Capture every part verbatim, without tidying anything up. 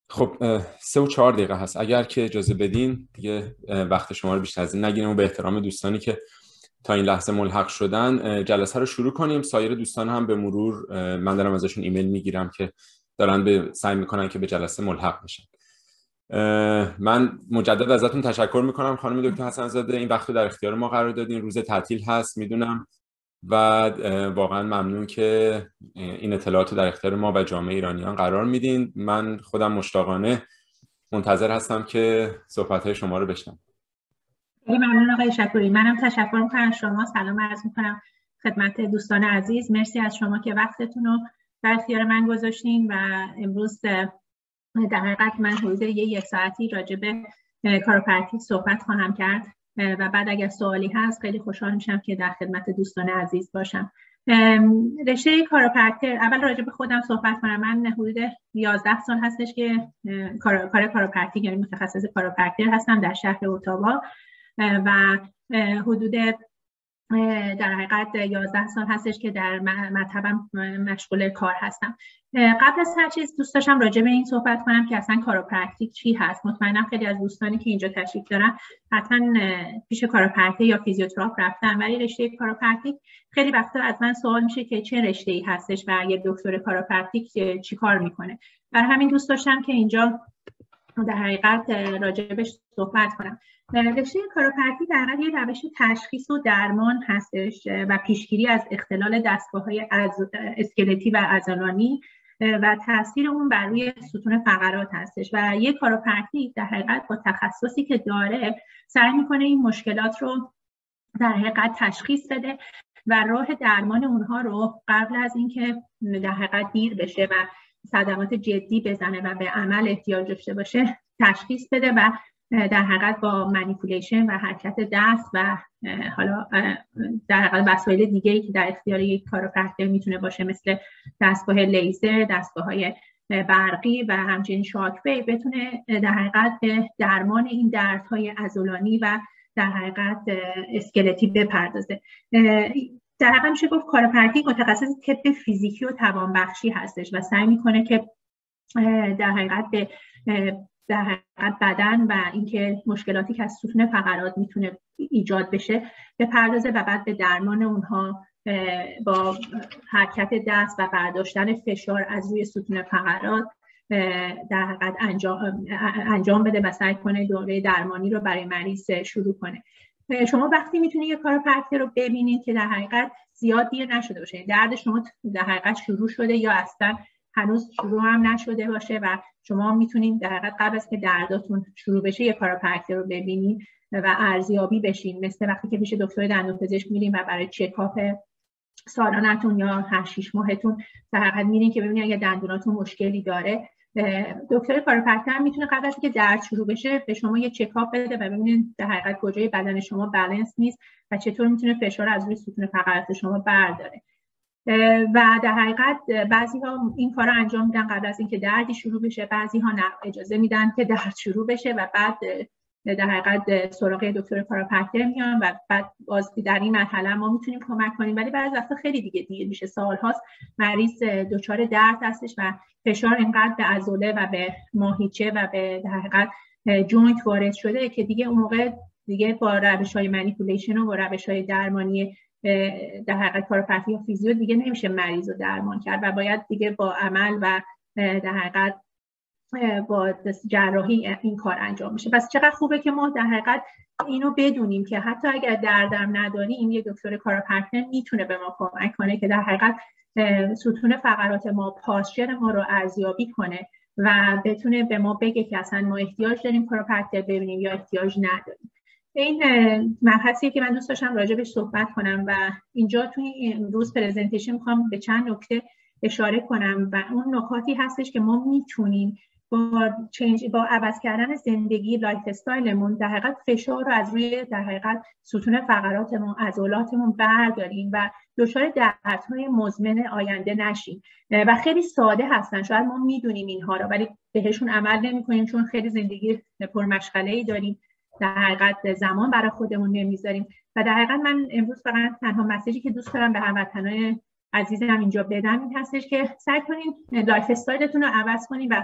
خب سه و چهار دقیقه هست، اگر که اجازه بدین دیگه وقت شما رو بیشتر از این نگیریم و به احترام دوستانی که تا این لحظه ملحق شدن جلسه رو شروع کنیم. سایر دوستان هم به مرور من دارم ازشون ایمیل میگیرم که دارن به سعی میکنن که به جلسه ملحق بشن. من مجدد ازتون تشکر میکنم خانم دکتر حسن زاده، این وقت رو در اختیار ما قرار دادین. روز تعطیل هست میدونم و واقعا ممنون که این اطلاعات رو در اختیار ما و جامعه ایرانیان قرار میدین. من خودم مشتاقانه منتظر هستم که صحبت‌های شما رو بشنوم. خیلی ممنون آقای شکوری. منم تشکر میکنم شما. سلام عرض میکنم خدمت دوستان عزیز. مرسی از شما که وقتتون رو در اختیار من گذاشتین و امروز در حقیقت من حدود یک ساعتی راجع به کاروپرکتیک صحبت خواهم کرد و بعد اگر سوالی هست خیلی خوشحال میشم که در خدمت دوستان عزیز باشم. رشته کاروپرکتر، اول راجع به خودم صحبت کنم. من حدود یازده سال هستش که کار کار کاروپرکتیک یعنی متخصص کاروپرکتر هستم در شهر اتاوا و حدود در حقیقت یازده سال هستش که در مطبم مشغول کار هستم. قبل از هر چیز دوست داشتم راجع به این صحبت کنم که اصلا کاروپرکتیک چی هست. مطمئنم خیلی از دوستانی که اینجا تشریف دارن حتما پیش کاروپرکتر یا فیزیوتراپ رفتن، ولی رشته کاروپرکتیک خیلی وقتا از من سوال میشه که چه رشته‌ای هستش و یه دکتر کاروپرکتیک چی کار میکنه. برای همین دوست داشتم که اینجا در حقیقت راجعش صحبت کنم. رشته کایروپرکتیک در حقیقت یه روش تشخیص و درمان هستش و پیشگیری از اختلال دستگاه‌های اسکلتی و عضلانی و تاثیر اون بر روی ستون فقرات هستش و یک کایروپرکتیک در حقیقت با تخصصی که داره سعی میکنه این مشکلات رو در حقیقت تشخیص بده و راه درمان اونها رو قبل از اینکه در حقیقت دیر بشه و صدمات جدی بزنه و به عمل احتیاج داشته باشه تشخیص بده و در حقیقت با مانیپولیشن و حرکت دست و حالا در حقیقت وسایل دیگه‌ای که در اختیار یک کایروپرکتر میتونه باشه مثل دستگاه لیزر، دستگاه‌های برقی و همچنین شاک ویو بتونه در حقیقت به درمان این دردهای عضلانی و در حقیقت اسکلتی بپردازه. در حقیقت میشه گفت کایروپرکتیک متخصص طب فیزیکی و توانبخشی هستش و سعی میکنه که در حقیقت به در حقیقت بدن و اینکه مشکلاتی که از ستون فقرات میتونه ایجاد بشه به پردازه و بعد به درمان اونها با حرکت دست و برداشتن فشار از روی ستون فقرات در حقیقت انجام انجام بده و سعی کنه دوره درمانی رو برای مریض شروع کنه. شما وقتی میتونید یک کایروپرکتر رو ببینید که در حقیقت زیاد دیر نشده باشه، درد شما در حقیقت شروع شده یا اصلا هنوز شروع هم نشده باشه و شما میتونید در حقیقت قبل از که درداتون شروع بشه یک کایروپرکتر رو ببینید و ارزیابی بشین، مثل وقتی که پیش دکتر دندانپزشک میرین و برای چکاپ سالانتون یا هر شش ماهتون در حقیقت میرین که ببینید اگه دندوناتون مشکلی داره. دکتر کایروپرکتر میتونه قبل از اینکه درد شروع بشه به شما یه چکاپ بده و ببینید در حقیقت کجای بدن شما بالانس نیست و چطور میتونه فشار از روی ستون فقرات شما برداره. و در حقیقت بعضی ها این کار رو انجام میدن قبل از اینکه دردی شروع بشه، بعضی ها نه، اجازه میدن که درد شروع بشه و بعد در حقیقت سراغ دکتر کایروپرکتر میان و بعد باز در این مرحله ما میتونیم کمک کنیم، ولی بعضی وقتا خیلی دیگه دیر میشه، سالهاست مریض دچار درد هستش و فشار اینقدر به عضله و به ماهیچه و به در حقیقت جوینت وارد شده که دیگه اون موقع دیگه با روش‌های مانیپولیشن و با روش‌های درمانی در حقیقت کایروپرکتیک یا فیزیو دیگه نمیشه مریض رو درمان کرد و باید دیگه با عمل و در حقیقت با جراحی این کار انجام میشه. پس چقدر خوبه که ما در حقیقت اینو بدونیم که حتی اگر دردم نداریم یه دکتر کایروپرکتر میتونه به ما کمک کنه که در حقیقت ستون فقرات ما، پاسچر ما رو ارزیابی کنه و بتونه به ما بگه که اصلا ما احتیاج داریم کایروپرکتر ببینیم یا احتیاج نداریم. این مبحثیه که من دوست داشتم راجع بهش صحبت کنم و اینجا توی امروز پرزنتیشن میخوام به چند نکته اشاره کنم و اون نکاتی هستش که ما میتونیم با چنج با عوض کردن زندگی لایف استایلمون در حقیقت فشار رو از روی در حقیقت ستون فقراتمون، عضلاتمون برداریم و دچار دردهای مزمن آینده نشیم و خیلی ساده هستن. شاید ما میدونیم اینها رو ولی بهشون عمل نمی‌کنیم چون خیلی زندگی پرمشغله‌ای داریم، در حقیقت زمان برای خودمون نمیذاریم و در حقیقت من امروز فقط تنها مسیجی که دوست دارم به هموطنان عزیزم اینجا بدم این هستش که سعی کنین لایف استایلتون رو عوض کنین و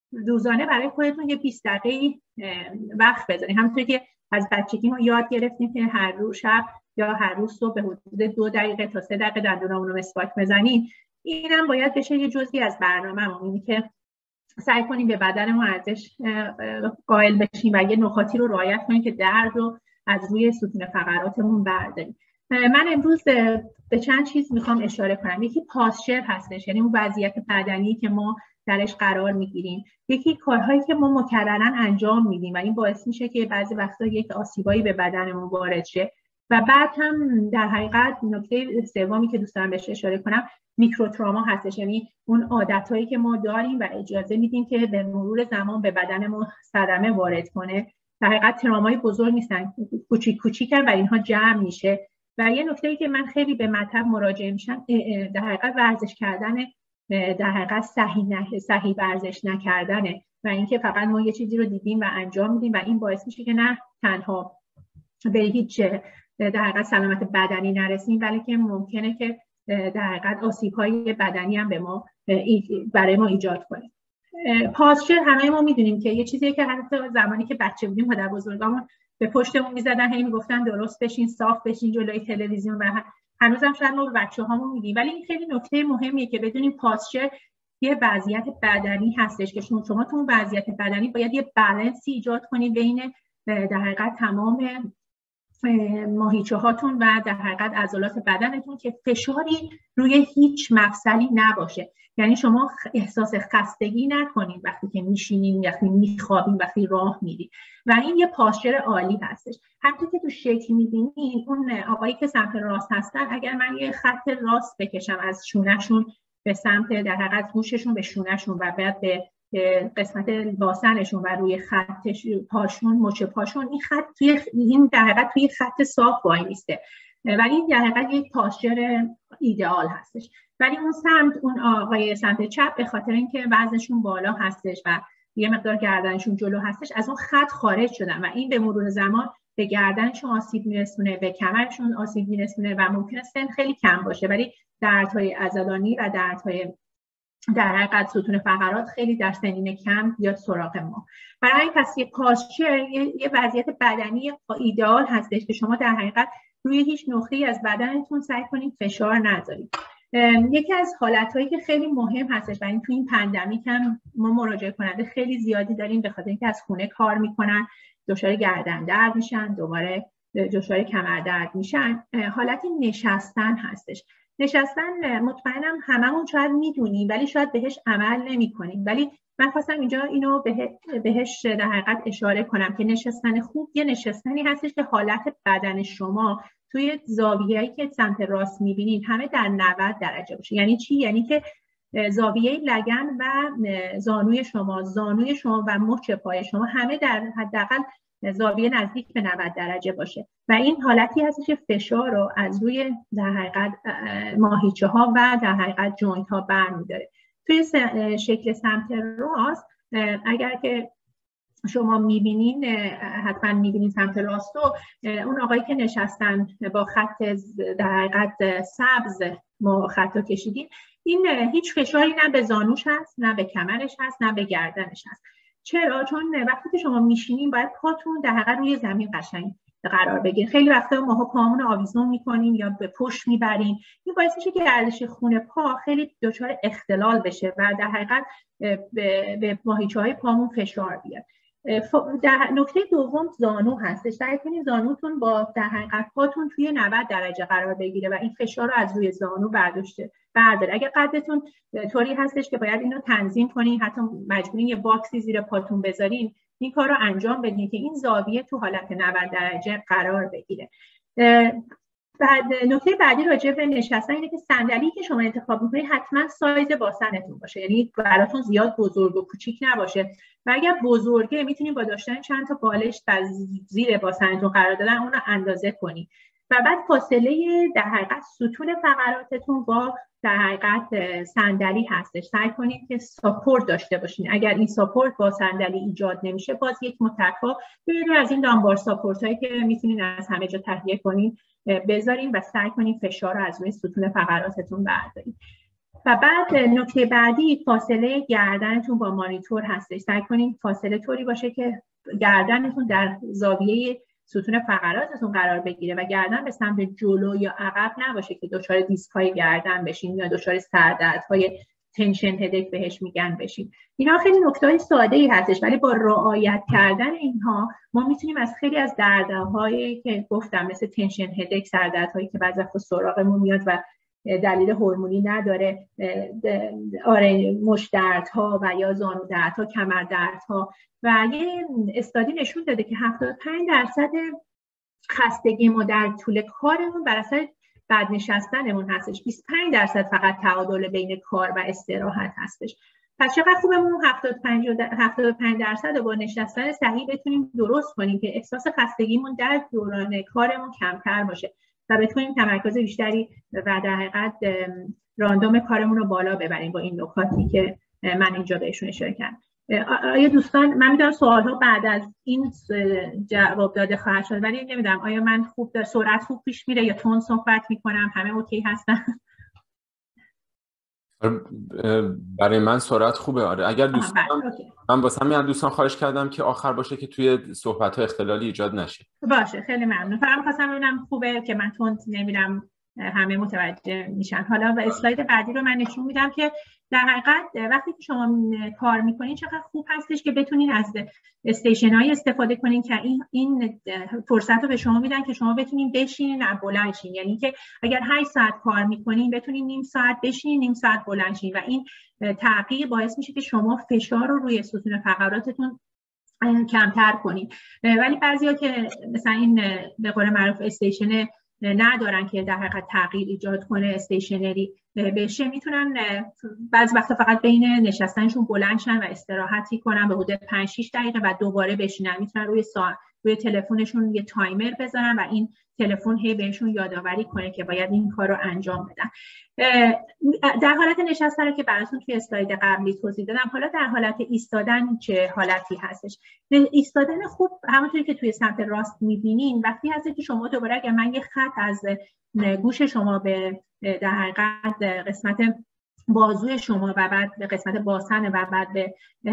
روزانه برای خودتون یه بیست دقیقه وقت بذارید. همونطور که از بچگی ما یاد گرفتیم که هر روز شب یا هر روز صبح به حدود دو دقیقه تا سه دقیقه دندونامون رو مسواک بزنیم، اینم باید بشه یه جزئی از برنامه‌مون، اینی که سعی کنیم به بدنمون ارزش قائل بشیم و یه نکاتی رو رعایت کنیم که درد رو از روی ستون فقراتمون برداریم. من امروز به چند چیز میخوام اشاره کنم. یکی پاسچر هستش، یعنی اون وضعیت بدنی که ما درش قرار میگیریم. یکی کارهایی که ما مکررن انجام میدیم و این باعث میشه که بعضی وقتا یک آسیبایی به بدنمون وارد شه. و بعد هم در حقیقت نکته سومی که دوست دارم بهش اشاره کنم میکرو تراما هستش، یعنی اون عادتایی که ما داریم و اجازه میدیم که به مرور زمان به بدنمون صدمه وارد کنه. در حقیقت ترامای بزرگ نیستن، کوچیک کوچیکن و اینها جمع میشه. و یه نکته‌ای که من خیلی به مطلب مراجعه میشم در حقیقت ورزش کردن، در حقیقت صحیح نه صحیح ورزش نکردنه و اینکه فقط ما یه چیزی رو دیدیم و انجام میدیم و این باعث میشه که نه تنها به هیچ در حقیقت سلامت بدنی نرسیم، بلکه ممکنه که در حقیقت آسیب‌های بدنی هم به ما برای ما ایجاد کنه. پاسچر همه ما میدونیم که یه چیزیه که حتی زمانی که بچه بودیم مادر بزرگامون به پشتمون میزدن، هی میگفتن درست بشین، صاف بشین جلوی تلویزیون و هنوزم شاید ما به بچه‌هامون میگیم. ولی این خیلی نکته مهمیه که بدونیم پاسچر یه وضعیت بدنی هستش که شما شما تو اون وضعیت بدنی باید یه بالانسی ایجاد کنید بین در حقیقت تمام ماهیچه هاتون و در حقیقت عضلات بدنتون که فشاری روی هیچ مفصلی نباشه. یعنی شما احساس خستگی نکنید وقتی که میشینید، وقتی میخوابید، وقتی راه میرید و این یه پاسچر عالی هستش. همونطور که تو شکل میبینید اون آقایی که سمت راست هستن، اگر من یه خط راست بکشم از شونهشون به سمت در حقیقت گوششون به شونهشون و بعد به قسمت باسنشون و روی خط پاشون مچ پاشون، این خط توی این در حقیقت توی خط صاف وای میسته و این در حقیقت یک پاسچر ایدئال هستش. ولی اون سمت اون آقای سمت چپ به خاطر اینکه وزنشون بالا هستش و یه مقدار گردنشون جلو هستش از اون خط خارج شدن و این به مرور زمان به گردنشون آسیب میرسونه، به کمرشون آسیب میرسونه و ممکنه سن خیلی کم باشه ولی دردهای عضلانی و دردهای در حقیقت ستون فقرات خیلی در سنین کم بیاد سراغ ما. برای این پس یه پاسچر یه, یه وضعیت بدنی ایدئال هستش که شما در حقیقت روی هیچ نقطه‌ای از بدنتون سعی کنید فشار نذارید. یکی از حالت‌هایی که خیلی مهم هستش و این تو این پندمیک هم ما مراجعه کننده خیلی زیادی داریم به خاطر اینکه از خونه کار میکنن، دچار گردن درد میشن، دوباره دچار کمر درد میشن، حالت نشستن هستش. نشستن مطمئنم هممون شاید میدونیم ولی شاید بهش عمل نمی‌کنیم، ولی من خواستم اینجا اینو به بهش در حقیقت اشاره کنم که نشستن خوب یه نشستنی هستش که حالت بدن شما توی زاویه‌ای که سمت راست می‌بینید همه در نود درجه باشه. یعنی چی؟ یعنی که زاویه لگن و زانوی شما، زانوی شما و مچ پای شما همه در حداقل زاویه نزدیک به نود درجه باشه و این حالتی هستش که فشار رو از روی در حقیقت ماهیچه ها و در حقیقت جوینت ها برمی‌داره. توی شکل سمت راست اگر که شما می‌بینین، حتما می‌بینین سمت راستو، اون آقایی که نشستن با خط در حقیقت سبز ما خطا کشیدیم، این هیچ فشاری نه به زانوش هست، نه به کمرش هست، نه به گردنش هست. چرا؟ چون وقتی که شما میشینین باید پاتون در حقیقت روی زمین قشنگ قرار بگیره. خیلی وقتا ماها پامون رو آویزون میکنیم یا به پشت میبریم، این باعث میشه که گردش خون پا خیلی دچار اختلال بشه و در حقیقت به, به ماهیچه‌های پامون فشار بیاد. در نکته دوم زانو هستش. سعی کنید زانوتون با در حقیقت پاتون توی نود درجه قرار بگیره و این فشار رو از روی زانو برداشته برداره. اگه قدتون طوری هستش که باید اینو تنظیم کنین، حتی مجبورین یه باکسی زیر پاتون بذارین، این کار رو انجام بدین که این زاویه تو حالت نود درجه قرار بگیره. بعد نکته بعدی راجع به نشستن اینه که صندلی که شما انتخاب می‌کنید حتما سایز باسنتون باشه، یعنی براتون زیاد بزرگ و کوچیک نباشه و اگر بزرگه میتونید با داشتن چند تا بالش در زیر باسنتون قرار دادن اون رو اندازه کنید و بعد فاصله در حقیقت ستون فقراتتون با در حقیقت صندلی هستش. سعی کنید که ساپورت داشته باشین. اگر این ساپورت با صندلی ایجاد نمیشه باز یک متکا یا از این دامبار ساپورت هایی که میتونین از همه جا تهیه کنین بذارین و سعی کنین فشار رو از روی ستون فقراتتون بردارین. و بعد نکته بعدی فاصله گردنتون با مانیتور هستش. سعی کنین فاصله طوری باشه که گردنتون در زاویه ستون فقراتتون قرار بگیره و گردن به سمت جلو یا عقب نباشه که دچار دیسک‌های گردن بشین یا دچار سردردهای تنشن هدک بهش میگن بشین. اینا خیلی نکته‌های ساده‌ای هستش، ولی با رعایت کردن اینها ما میتونیم از خیلی از دردهایی که گفتم مثل تنشن هدک، سردردهایی که بعضی وقتا سراغمون میاد و دلیل هورمونی نداره، آره مش دردها و یا زانو دردها، کمر دردها، و یه استادی نشون داده که هفتاد و پنج درصد خستگی ما در طول کارمون بر اثر بد نشستنمون هستش. بیست و پنج درصد فقط تعادل بین کار و استراحت هستش. پس چقدر خوبه ما هفتاد و پنج درصد با نشستن صحیح بتونیم درست کنیم که احساس خستگیمون در دوران کارمون کمتر باشه و بتونیم تمرکز بیشتری و در حقیقت راندوم کارمون رو بالا ببریم با این نکاتی که من اینجا بهشون اشاره کردم. آیا دوستان، من میدونم سوال‌ها بعد از این جواب داده خواهد شد، ولی نمیدونم آیا من خوب در سرعت خوب پیش میره یا تون صحبت میکنم؟ همه اوکی هستن؟ برای من سرعت خوبه. آره اگر دوستان من واسه همین دوستان خواهش کردم که آخر باشه که توی صحبت‌ها اختلالی ایجاد نشه. باشه خیلی ممنون. فقط خواستم ببینم خوبه که من تون نمیرم، همه متوجه میشن. حالا و اسلاید بعدی رو من نشون میدم که در حقیقت وقتی که شما کار میکنین چقدر خوب هستش که بتونین از استیشن های استفاده کنین که این این فرصت رو به شما میدن که شما بتونین بشینین و بلند شین. یعنی که اگر هشت ساعت کار میکنین بتونین نیم ساعت بشینین، نیم ساعت بلند شین و این تغییر باعث میشه که شما فشار رو روی ستون فقراتتون کمتر کنین. ولی بعضیا که مثلا این به قول معروف استیشن ندارن که در حقیقت تغییر ایجاد کنه، استیشنری بشه، میتونن بعضی وقتا فقط بین نشستنشون بلند شن و استراحتی کنن به حدود پنج شش دقیقه و دوباره بشینن. میتونن روی ساعت روی تلفنشون یه تایمر بذارن و این تلفن هی بهشون یادآوری کنه که باید این کار رو انجام بدن. در حالت نشستن رو که براتون توی اسلاید قبلی توضیح دادم، حالا در حالت ایستادن چه حالتی هستش؟ ایستادن خوب همونطوری که توی سمت راست می‌بینین وقتی هست که شما دوباره اگر من یه خط از گوش شما به در حقیقت قسمت بازوی شما و بعد به قسمت باسن و بعد به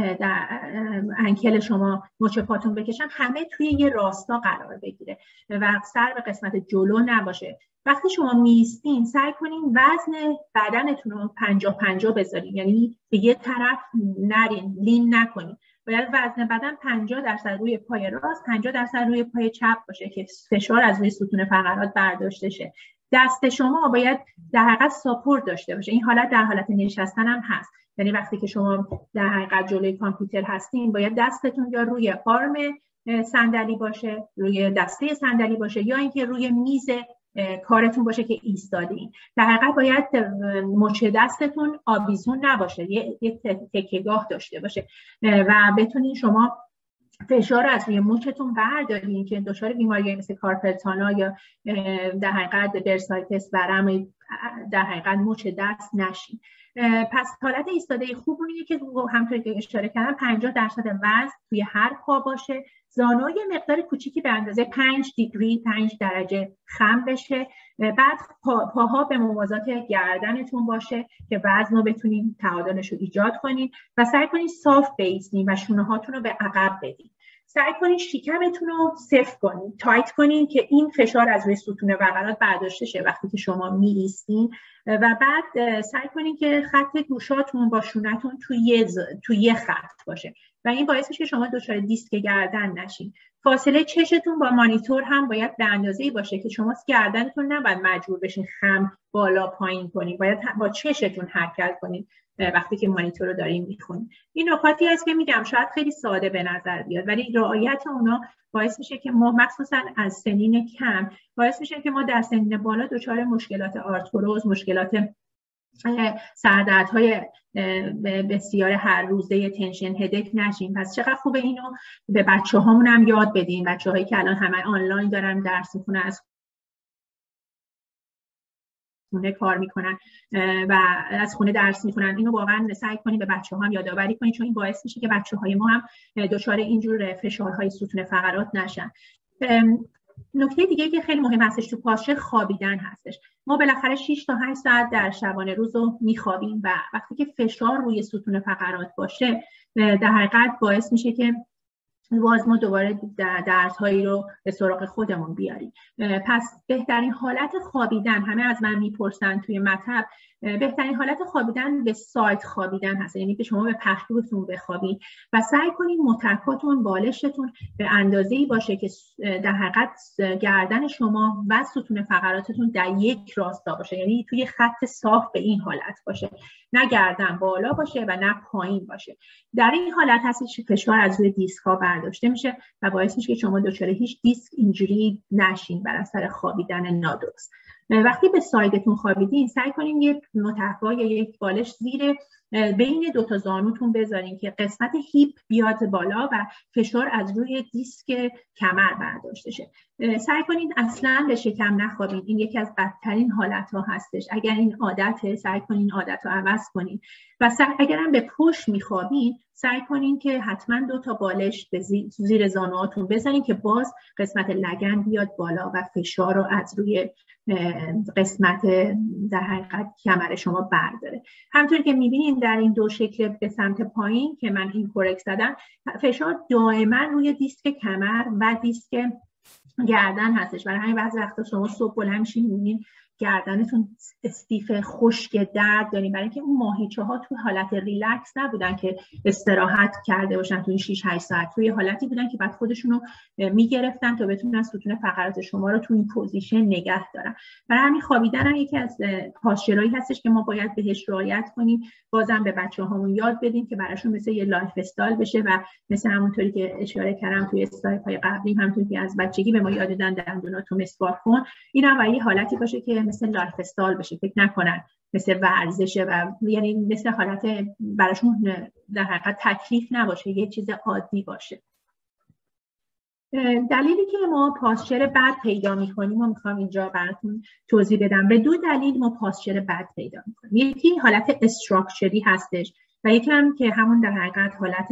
انکل شما مچ پاتون بکشن، همه توی یه راستا قرار بگیره و سر به قسمت جلو نباشه. وقتی شما میستین سعی کنین وزن بدنتون رو پنجاه پنجاه بذارین، یعنی به یه طرف نرین، لین نکنین. باید وزن بدن پنجاه درصد روی پای راست، پنجاه درصد روی پای چپ باشه که فشار از روی ستون فقرات برداشته شه. دست شما باید در حقیقت ساپورت داشته باشه. این حالت در حالت نشستن هم هست، یعنی وقتی که شما در حقیقت جلوی کامپیوتر هستین باید دستتون یا روی آرم صندلی باشه، روی دسته صندلی باشه، یا اینکه روی میز کارتون باشه که ایستادین. در حقیقت باید مچ دستتون آویزون نباشه، یک تکیه‌گاه داشته باشه و بتونین شما فشار از روی مچتون بردارین که دچار بیماری‌های مثل کارپل یا در حقیقت برسایتس ورم در حقیقت مچ دست نشین. پس حالت ایستاده خوب اونیه که همونطور که اشاره کردم پنجاه درصد وزن توی هر پا باشه، زانوی مقدار کوچیکی به اندازه پنج دیگری پنج درجه خم بشه، بعد پا، پاها به موازات گردنتون باشه که وزن رو بتونین تعادلش رو ایجاد کنین و سعی کنین صاف بیستین و شونه هاتون رو به عقب بدین. سعی کنین شکمتون رو صفر کنین، تایت کنین که این فشار از روی ستون فقرات برداشته شه وقتی که شما می ایستین و بعد سعی کنین که خط گوشاتون با شونه‌تون توی توی خط باشه و این باعث میشه که شما دچار دیسک گردن نشین. فاصله چشتون با مانیتور هم باید به اندازه‌ای باشه که شما گردنتون نباید مجبور بشین خم بالا پایین کنین، باید با چشتون حرکت کنین وقتی که مانیتور رو دارین میخونین. این نکاتی هست که میگم شاید خیلی ساده به نظر بیاد ولی رعایت اونا باعث میشه که ما مخصوصا از سنین کم باعث میشه که ما در سنین بالا دچار مشکلات آرتروز، مشکلات سردردهای بسیار هر روزه تنشن هدک نشیم. پس چقدر خوبه اینو به بچه هامون هم یاد بدین، بچه هایی که الان همه آنلاین دارن درس میخونن، از خونه کار میکنن و از خونه درس میخونن، اینو واقعا سعی کنید به بچه ها هم یادآوری کنید چون این باعث میشه که بچه های ما هم دچار اینجور فشارهای ستون فقرات نشن. نکته دیگه که خیلی مهم هستش تو پاسچر خوابیدن هستش. ما بالاخره شش تا هشت ساعت در شبانه روز رو میخوابیم و وقتی که فشار روی ستون فقرات باشه در حقیقت باعث میشه که باز ما دوباره دردهایی رو به سراغ خودمون بیاریم. پس بهترین حالت خوابیدن، همه از من میپرسن توی مطب، بهترین حالت خوابیدن به سایت خوابیدن هست، یعنی که شما به پهلوتون بخوابید و سعی کنید متکاتون، بالشتون به اندازه‌ای باشه که در حقیقت گردن شما و ستون فقراتتون در یک راستا باشه، یعنی توی خط صاف به این حالت باشه، نه گردن بالا باشه و نه پایین باشه. در این حالت هستش فشار از روی دیسک ها برداشته میشه و باعث میشه که شما دچار هیچ دیسک اینجوری نشین بر اثر خوابیدن نادرست. وقتی به سایدتون خوابیدین سعی کنین یک متفا یا یک بالش زیر بین دو تا زانوتون بذارین که قسمت هیپ بیاد بالا و فشار از روی دیسک کمر برداشته شه. سعی کنین اصلا به شکم نخوابین، این یکی از بدترین حالت ها هستش. اگر این عادته سعی کنین عادت رو عوض کنین و اگر هم به پشت میخوابین سعی کنین که حتما دو تا بالش به زیر زانوهاتون بزنین که باز قسمت لگن بیاد بالا و فشار رو از روی قسمت در حقیقت کمر شما برداره. همونطوری که میبینین در این دو شکل به سمت پایین که من این کورک زدم، فشار دائما روی دیسک کمر و دیسک گردن هستش. برای همین بعضی وقتا شما صبح بلند میشین میبینین گردنتون استیف، خشک، درد دارین، برای اینکه اون ماهیچه ها تو حالت ریلکس نبودن که استراحت کرده باشن تو این شش هشت ساعت، توی حالتی بودن که بعد خودشون رو میگرفتن تا بتونن ستون فقرات شما رو تو این پوزیشن نگه دارن. برای همین خوابیدن هم یکی از پاسچرایی هستش که ما باید بهش رعایت کنیم. بازم به بچه‌هامون یاد بدیم که براشون مثل یه لایف استایل بشه و مثل همونطوری که اشاره کردم توی اسلایدهای قبلی، همونطوری که از بچگی به ما یاد دادن دندوناتو مسواک کن، اینا و یه حالتی باشه که مثل لایف استایل بشه، فکر نکنن مثل ورزشه و یعنی مثل حالت براشون در حقیقت تکلیف نباشه، یه چیز عادی باشه. دلیلی که ما پاسچر بد پیدا می‌کنیم و می‌خوام اینجا براتون توضیح بدم، به دو دلیل ما پاسچر بد پیدا می‌کنیم. یکی حالت استراکچری هستش و یکی هم که همون در حقیقت حالت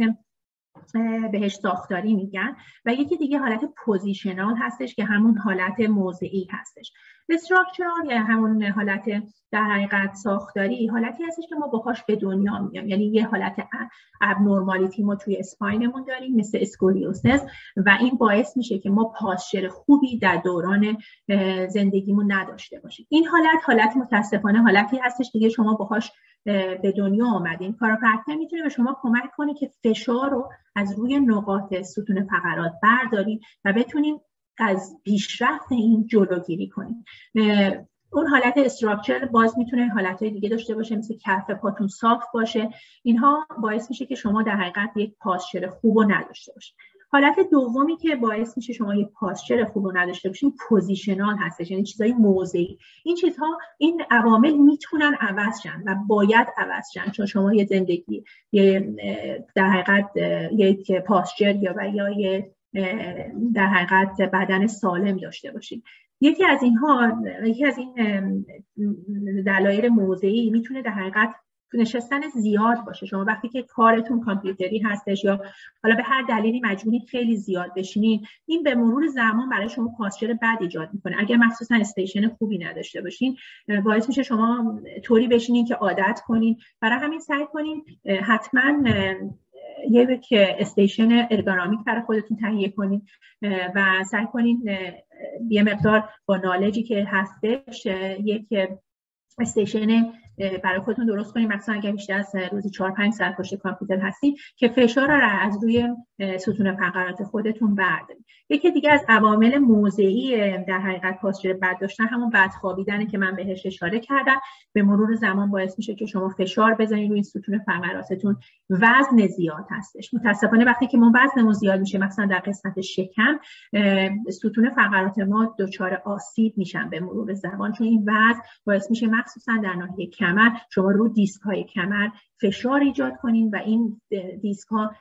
بهش ساختاری میگن و یکی دیگه حالت پوزیشنال هستش که همون حالت موضعی هستش. استراکچرال یا همون حالت در حقیقت ساختاری حالتی هستش که ما باهاش به دنیا میایم، یعنی یه حالت ابنورمالیتی ما توی اسپاینمون داریم مثل اسکولیوسیس و این باعث میشه که ما پاسچر خوبی در دوران زندگیمون نداشته باشیم. این حالت حالت متاسفانه حالتی هستش که شما باهاش به دنیا آمدین. کایروپرکتیک میتونه به شما کمک کنه که فشار رو از روی نقاط ستون فقرات برداریم و بتونیم از پیشرفت این جلوگیری کنیم. اون حالت استراکچر باز میتونه حالتهای دیگه داشته باشه، مثل کف پاتون صاف باشه. اینها باعث میشه که شما در حقیقت یک پاسچر خوب رو نداشته باشید. حالت دومی که باعث میشه شما یک پاسچر خوب رو نداشته باشین پوزیشنال هستش، یعنی چیزای موضعی. این چیزها، این عوامل میتونن عوض شن و باید عوض شن، چون شما یه زندگی یه در حقیقت یک پاسچر یا و یا یه در حقیقت بدن سالم داشته باشید. یکی از اینها، یکی از این دلایل موضعی میتونه در حقیقت نشستن زیاد باشه. شما وقتی که کارتون کامپیوتری هستش یا حالا به هر دلیلی مجبورین خیلی زیاد بشینین، این به مرور زمان برای شما پاسچر بد ایجاد میکنه. اگر مخصوصا استیشن خوبی نداشته باشین باعث میشه شما طوری بشینین که عادت کنین. برای همین سعی کنین حتما یک استیشن ارگونومیک برای خودتون تهیه کنین و سعی کنین یه مقدار با نالجی که هستش یک استیشن برای خودتون درست کنین، مثلا اگر بیشتر از روزی چهار پنج ساعت پشت کامپیوتر هستین که فشار را از روی ستون فقرات خودتون بردارین. یکی دیگه از عوامل موضعی در حقیقت پاسچر بد داشتن همون بد خوابیدنه که من بهش اشاره کردم. به مرور زمان باعث میشه که شما فشار بزنید روی ستون فقراتتون. وزن زیاد هستش. متاسفانه وقتی که ما وزنمون زیاد میشه، مثلا در قسمت شکم، ستون فقرات ما دچار آسیب میشن به مرور زمان، چون این وزن باعث میشه مخصوصا در ناحیه کمر شما رو دیسک های کمر فشار ایجاد کنین و این دیسک ها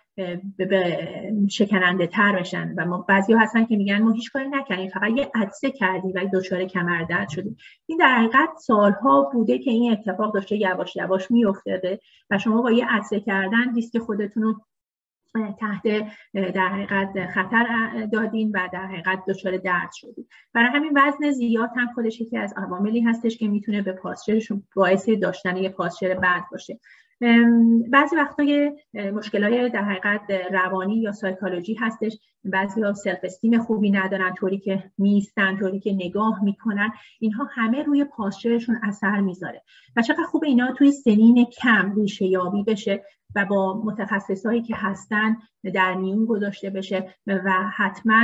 شکننده تر بشن و ما بعضی ها هستن که میگن ما هیچ کاری نکردیم، فقط یه عطسه کردیم و دچار کمر درد شدیم. این در حقیقت سالها بوده که این اتفاق داشته یواش یواش میافتاده و شما با یه عطسه کردن دیسک خودتون رو تحت در حقیقت خطر دادین و در حقیقت دچار درد شدین. برای همین وزن زیاد هم خودش یکی از عواملی هستش که میتونه به پاسچرشون باعث داشتن یه پاسچر بد باشه. بعضی وقتا یه مشکلای در حقیقت روانی یا سایکولوژی هستش، بعضی‌ها سلف استیم خوبی ندارن، طوری که میستن، طوری که نگاه میکنن، اینها همه روی پاسچرشون اثر میذاره و چقدر خوب اینا توی سنین کم ریشه یابی بشه و با متخصصایی که هستن در میون گذاشته بشه و حتما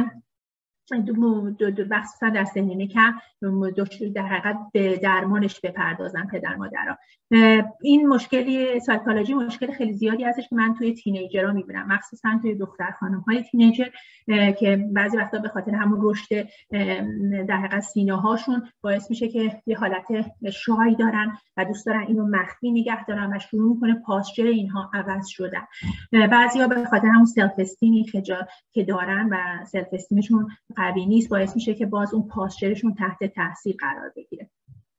بخصوصا در سنین کم در حقیقت به درمانش بپردازن پدر مادرها. این مشکلی سایکولوژی مشکل خیلی زیادی هستش که من توی تینیجرها میبینم، مخصوصا توی دختر خانم های تینیجر که بعضی وقتا به خاطر همون رشد در حقیقت سینه هاشون باعث میشه که یه حالت شای دارن و دوست دارن اینو مخفی نگه دارن و شروع میکنه پاسچر اینها عوض شدن. بعضیا به خاطر همون سلف استیمی که دارن و سلف استیمشون قوی نیست باعث میشه که باز اون پاسچرشون تحت تاثیر قرار بگیره.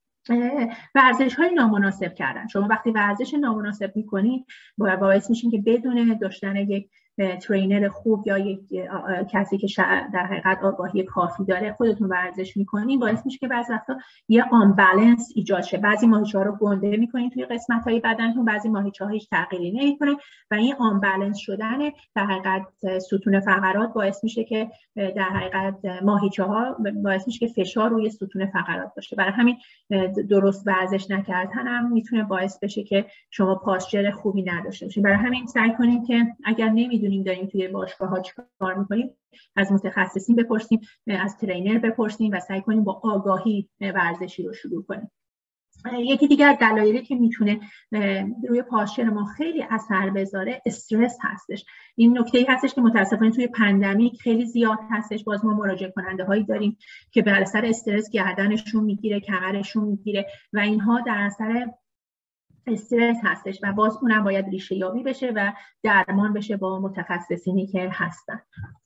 ورزش های نامناسب کردن، شما وقتی ورزش نامناسب میکنید باعث میشین که بدون داشتن یک ترینر خوب یا یک کسی که در حقیقت آگاهی کافی داره خودتون ورزش میکنین، باعث میشه که بعضی وقتا یه آنبالانس ایجاد شه. بعضی ماهیچه‌ها رو گنده میکنین توی قسمت‌های بدنتون، بعضی ماهیچه‌ها هیچ تغییری نمیکنه و این آنبالانس شدن در حقیقت ستون فقرات باعث میشه که در حقیقت ماهیچه‌ها باعث میشه که فشار روی ستون فقرات باشه. برای همین درست ورزش نکردن هم میتونه باعث بشه که شما پاسچر خوبی نداشته باشین. برای همین سعی کنین که اگر نمیدونین داریم توی باشگاه‌ها چیکار می‌کنیم از متخصصین بپرسیم، از ترینر بپرسیم و سعی کنیم با آگاهی ورزشی رو شروع کنیم. یکی دیگر دلایلی که میتونه روی پاسچر ما خیلی اثر بذاره استرس هستش. این نکته‌ای هستش که متاسفانه توی پندمیک خیلی زیاد هستش. باز ما مراجعه کننده هایی داریم که بر اثر استرس گردنشون میگیره، کمرشون میگیره و اینها در اثر استرس هستش و باز اونم باید ریشه یابی بشه و درمان بشه با متخصصینی که هستن.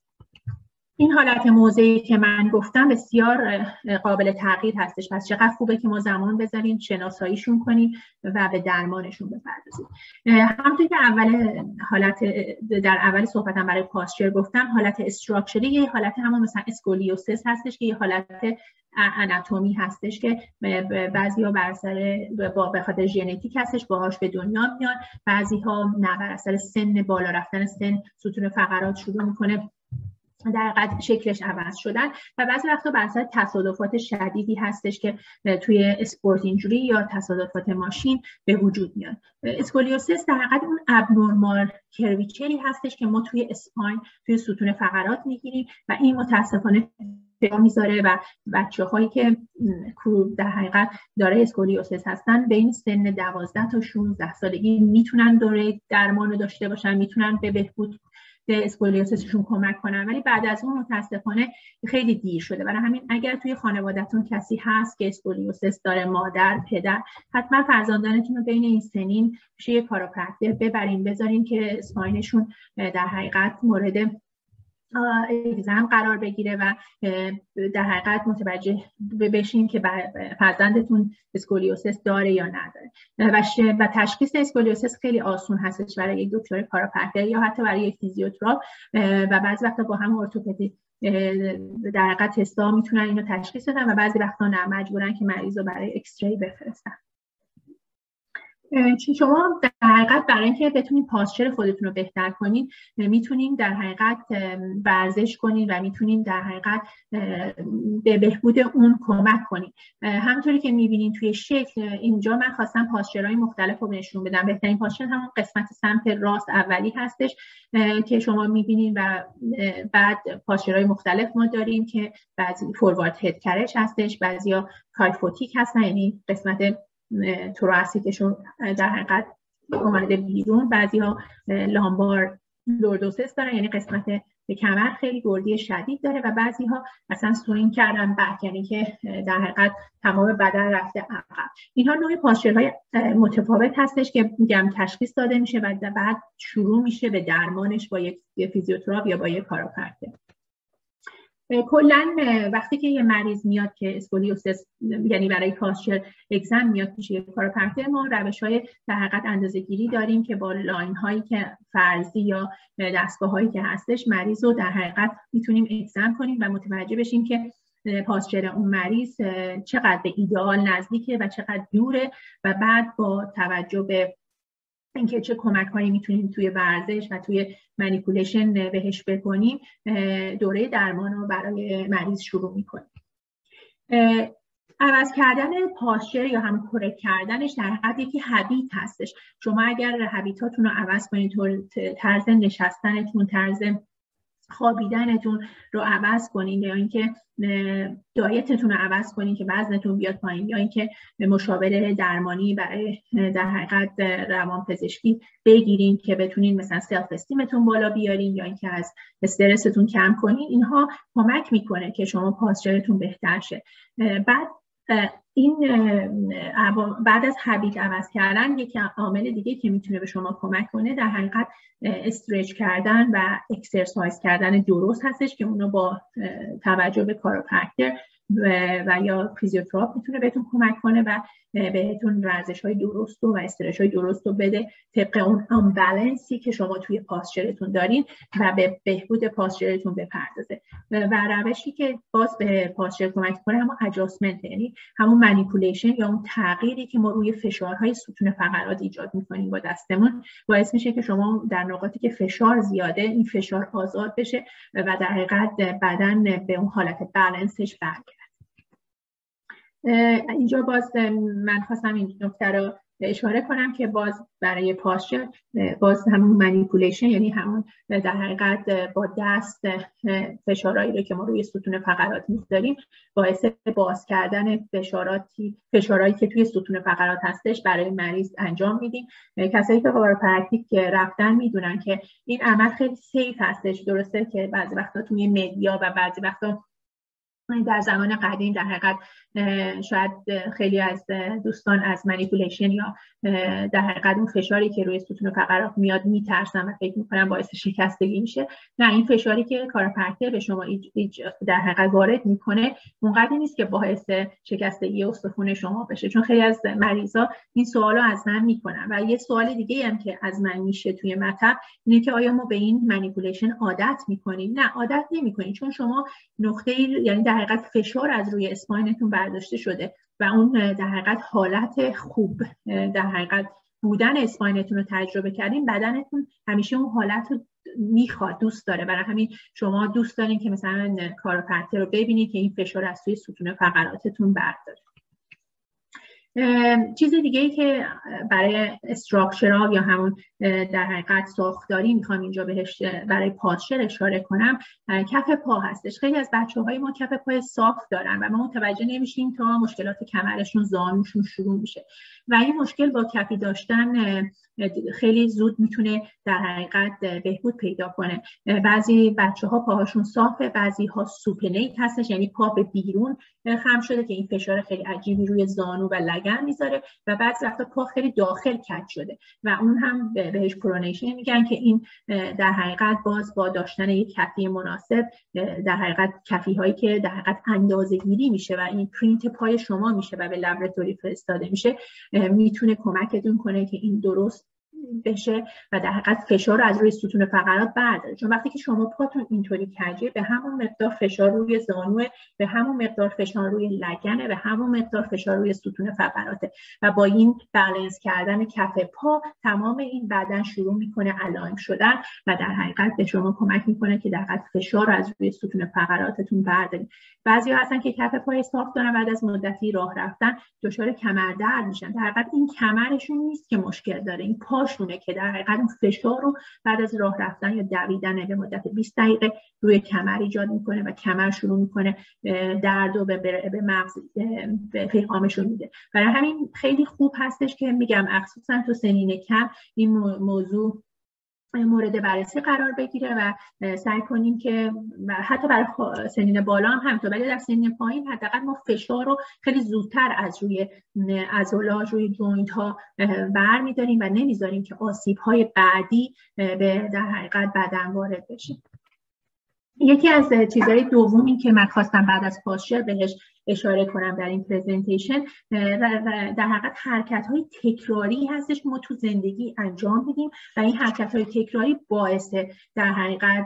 این حالت موضعی که من گفتم بسیار قابل تغییر هستش، پس چقدر خوبه که ما زمان بذاریم شناساییشون کنیم و به درمانشون بپردازیم. همونطور که اول حالت در اول صحبتم برای پاسچر گفتم، حالت استراکچری یه حالت همون مثلا اسکولیوسیس هستش که یه حالت آناتومی هستش که بعضی‌ها بر اثر با به خاطر ژنتیک هستش باهاش به دنیا میان، بعضی‌ها نه بر اثر سن بالا رفتن سن ستون فقرات شروع میکنه در حقیقت شکلش عوض شدن و بعضی وقتا بر اثر تصادفات شدیدی هستش که توی اسپورت اینجوری یا تصادفات ماشین به وجود میاد. اسکولیوسیس در حقیقت اون ابنورمال کرویچری هستش که ما توی اسپاین توی ستون فقرات میگیریم و این متاسفانه میذاره و بچه‌هایی که در حقیقت داره اسکولیوسیس هستن بین سن دوازده تا شانزده سالگی میتونن دوره درمان رو داشته باشن، میتونن به بهبود به اسکولیوسیسشون کمک کنن، ولی بعد از اون متاسفانه خیلی دیر شده. برای همین اگر توی خانواده‌تون کسی هست که اسکولیوسیس داره، مادر، پدر، حتما فرزندانتون رو بین این سنین پیش یک کاروپرکتر ببرین، بذارین که اسپاینشون در حقیقت مورد اگزم قرار بگیره و در حقیقت متوجه بشین که فرزندتون اسکولیوسیس داره یا نداره و تشخیص اسکولیوسیس خیلی آسون هستش برای یک دکتر کاروپرکتر یا حتی برای یک فیزیوتراپ و بعضی وقتا با هم ارتوپدی در حقیقت تستا میتونن اینو تشخیص بدن و بعضی وقتا نه، مجبورن که مریض رو برای اکس ری بفرستن. شما در حقیقت برای اینکه بتونید پاسچر خودتون رو بهتر کنید میتونید در حقیقت ورزش کنید و میتونید در حقیقت به بهبود اون کمک کنید. همونطوری که میبینید توی شکل اینجا من خواستم پاسچرهای مختلف رو نشون بدم. بهترین پاسچر همون قسمت سمت راست اولی هستش که شما میبینید و بعد پاسچرهای مختلف ما داریم که بعضی فوروارد هد کرش هستش، بعضیا کایروپرکتیک هستن یعنی قسمت توراکیکشون در حقیقت اومده بیرون، بعضی ها لامبار لوردوسیس دارن یعنی قسمت به کمر خیلی گردی شدید داره و بعضی ها مثلا سوینگ کردن بک یعنی که در حقیقت تمام بدن رفته عقب. اینها نوع پاسچرهای متفاوت هستش که میگم تشخیص داده میشه و بعد شروع میشه به درمانش با یک فیزیوتراپ یا با یک کاروپرکتر. کلا وقتی که یه مریض میاد که اسکولیوسیس یعنی برای پاسچر اگزم میاد پیش کاروپرکتور، ما روش‌های در حقیقت اندازه‌گیری داریم که با لاین هایی که فرضی یا دستگاه هایی که هستش مریض رو در حقیقت میتونیم اگزم کنیم و متوجه بشیم که پاسچر اون مریض چقدر به ایدئال نزدیکه و چقدر دوره و بعد با توجه به اینکه چه کمک هایی میتونیم توی ورزش و توی مانیپولیشن بهش بکنیم دوره درمان رو برای مریض شروع میکنیم. عوض کردن پاسچر یا هم کرک کردنش در حقیقت یکی هابیت هستش. شما اگر هابیتاتون رو عوض کنید، طرز نشستنتون، طرز خوابیدنتون رو عوض کنین یا اینکه دایتتون رو عوض کنین که وزنتون بیاد پایین یا اینکه مشاوره درمانی برای در حقیقت روانپزشکی بگیرین که بتونین مثلا سلف استیمتون بالا بیارین یا اینکه از استرستون کم کنین، اینها کمک میکنه که شما پاسچرتون بهتر شه. بعد این بعد از هابیت عوض کردن یک عامل دیگه که میتونه به شما کمک کنه در حقیقت استرچ کردن و اکسرسایز کردن درست هستش که اونو با توجه به کایروپرکتور و یا فیزیوتراپ میتونه بهتون کمک کنه و بهتون ورزش‌های درست و استرچ‌های درست رو بده طبق اون آنبالانسی که شما توی پاسچرتون دارین و به بهبود پاسچرتون بپردازه. و روشی که باز به پاسچر کمک کنه همون ادجاستمنت، یعنی همون مانیپولیشن یا اون تغییری که ما روی فشارهای ستون فقرات ایجاد می‌کنیم با دستمون، باعث میشه که شما در نقاطی که فشار زیاده این فشار آزاد بشه و در حقیقت بدن به اون حالت بالانسش برگرده. اینجا باز من خواستم این نکته رو اشاره کنم که باز برای پاسچر باز همون مانیپولیشن یعنی همون در حقیقت با دست فشارهایی رو که ما روی ستون فقرات می‌ذاریم باعث باز کردن فشاراتی فشارهایی که توی ستون فقرات هستش برای مریض انجام میدیم. کسایی که کایروپرکتیک رفتن میدونن که این عمل خیلی سیف هستش. درسته که بعضی وقتا توی مدیا و بعضی وقتا در زمان قدیم در حقیقت شاید خیلی از دوستان از مانیپولیشن یا در حقیقت اون فشاری که روی ستون فقرات میاد میترسن و فکر میکنن باعث شکستگی میشه. نه، این فشاری که کایروپرکتور به شما در حقیقت وارد میکنه اونقدر نیست که باعث شکستگی استخوان شما بشه. چون خیلی از مریضا این سوالو از من میکنن و یه سوال دیگه هم که از من میشه توی مطلب اینه که آیا ما به این مانیپولیشن عادت میکنیم؟ نه، عادت نمیکنیم، چون شما نقطه یعنی در حقیقت فشار از روی اسپاینتون برداشته شده و اون در حقیقت حالت خوب در حقیقت بودن اسپاینتون رو تجربه کردین. بدنتون همیشه اون حالت رو میخواد، دوست داره. برای همین شما دوست دارین که مثلا کایروپرکتور رو ببینید که این فشار از توی ستون فقراتتون برداره. چیز دیگه ای که برای استراکچرال یا همون در حقیقت ساختاری میخوام اینجا بهش برای پاسچر اشاره کنم، کف پا هستش. خیلی از بچه‌های ما کف پای صاف دارن و ما متوجه نمیشیم تا مشکلات کمرشون، زانوشون شروع میشه و این مشکل با کفی داشتن خیلی زود میتونه در حقیقت بهبود پیدا کنه. بعضی بچه‌ها پاهاشون صافه، بعضی ها سوپنیت هستش، یعنی پا به بیرون خم شده که این فشار خیلی عجیبی روی زانو و لگن میذاره و بعضی وقتا پا خیلی داخل کج شده و اون هم بهش پرونیشن میگن که این در حقیقت باز با داشتن یک کفی مناسب در حقیقت کفی هایی که در حقیقت اندازه گیری میشه و این پرینت پای شما میشه و به لابراتوری فرستاده میشه میتونه کمکتون کنه که این درست بشه و در حقیقت فشار رو از روی ستون فقرات برداره. چون وقتی که شما پاتون اینطوری کجه، به همون مقدار فشار روی زانو، به همون مقدار فشار روی لگنه، به همون مقدار فشار روی ستون فقراته و با این بالانس کردن کف پا تمام این بدن شروع میکنه الاین شدن و در حقیقت به شما کمک میکنه که در حقیقت فشار رو از روی ستون فقراتتون بردارید. بعضیا هستن که کف پای صاف دارن، بعد از مدتی راه رفتن دچار کمردرد میشن. در حقیقت این کمرشون نیست که مشکل داره، این پاشونه که در حقیقت اون فشار رو بعد از راه رفتن یا دویدن به مدت بیست دقیقه روی کمر ایجاد میکنه و کمر شروع میکنه درد و به به مغز پیغامشون میده. برای همین خیلی خوب هستش که میگم مخصوصا تو سنین کم این موضوع مورد بررسی قرار بگیره و سعی کنیم که حتی برای سنین بالا هم همینطور، ولی در سنین پایین حداقل ما فشار رو خیلی زودتر از روی عضلات، روی جوینت ها برمی‌داریم و نمیذاریم که آسیب های بعدی به در حقیقت بدن وارد بشه. یکی از چیزهای دومی که من خواستم بعد از پاسچر بهش اشاره کنم در این پرزنتیشن، در حقیقت حرکت‌های تکراری هستش ما تو زندگی انجام میدیم و این حرکت‌های تکراری باعث در حقیقت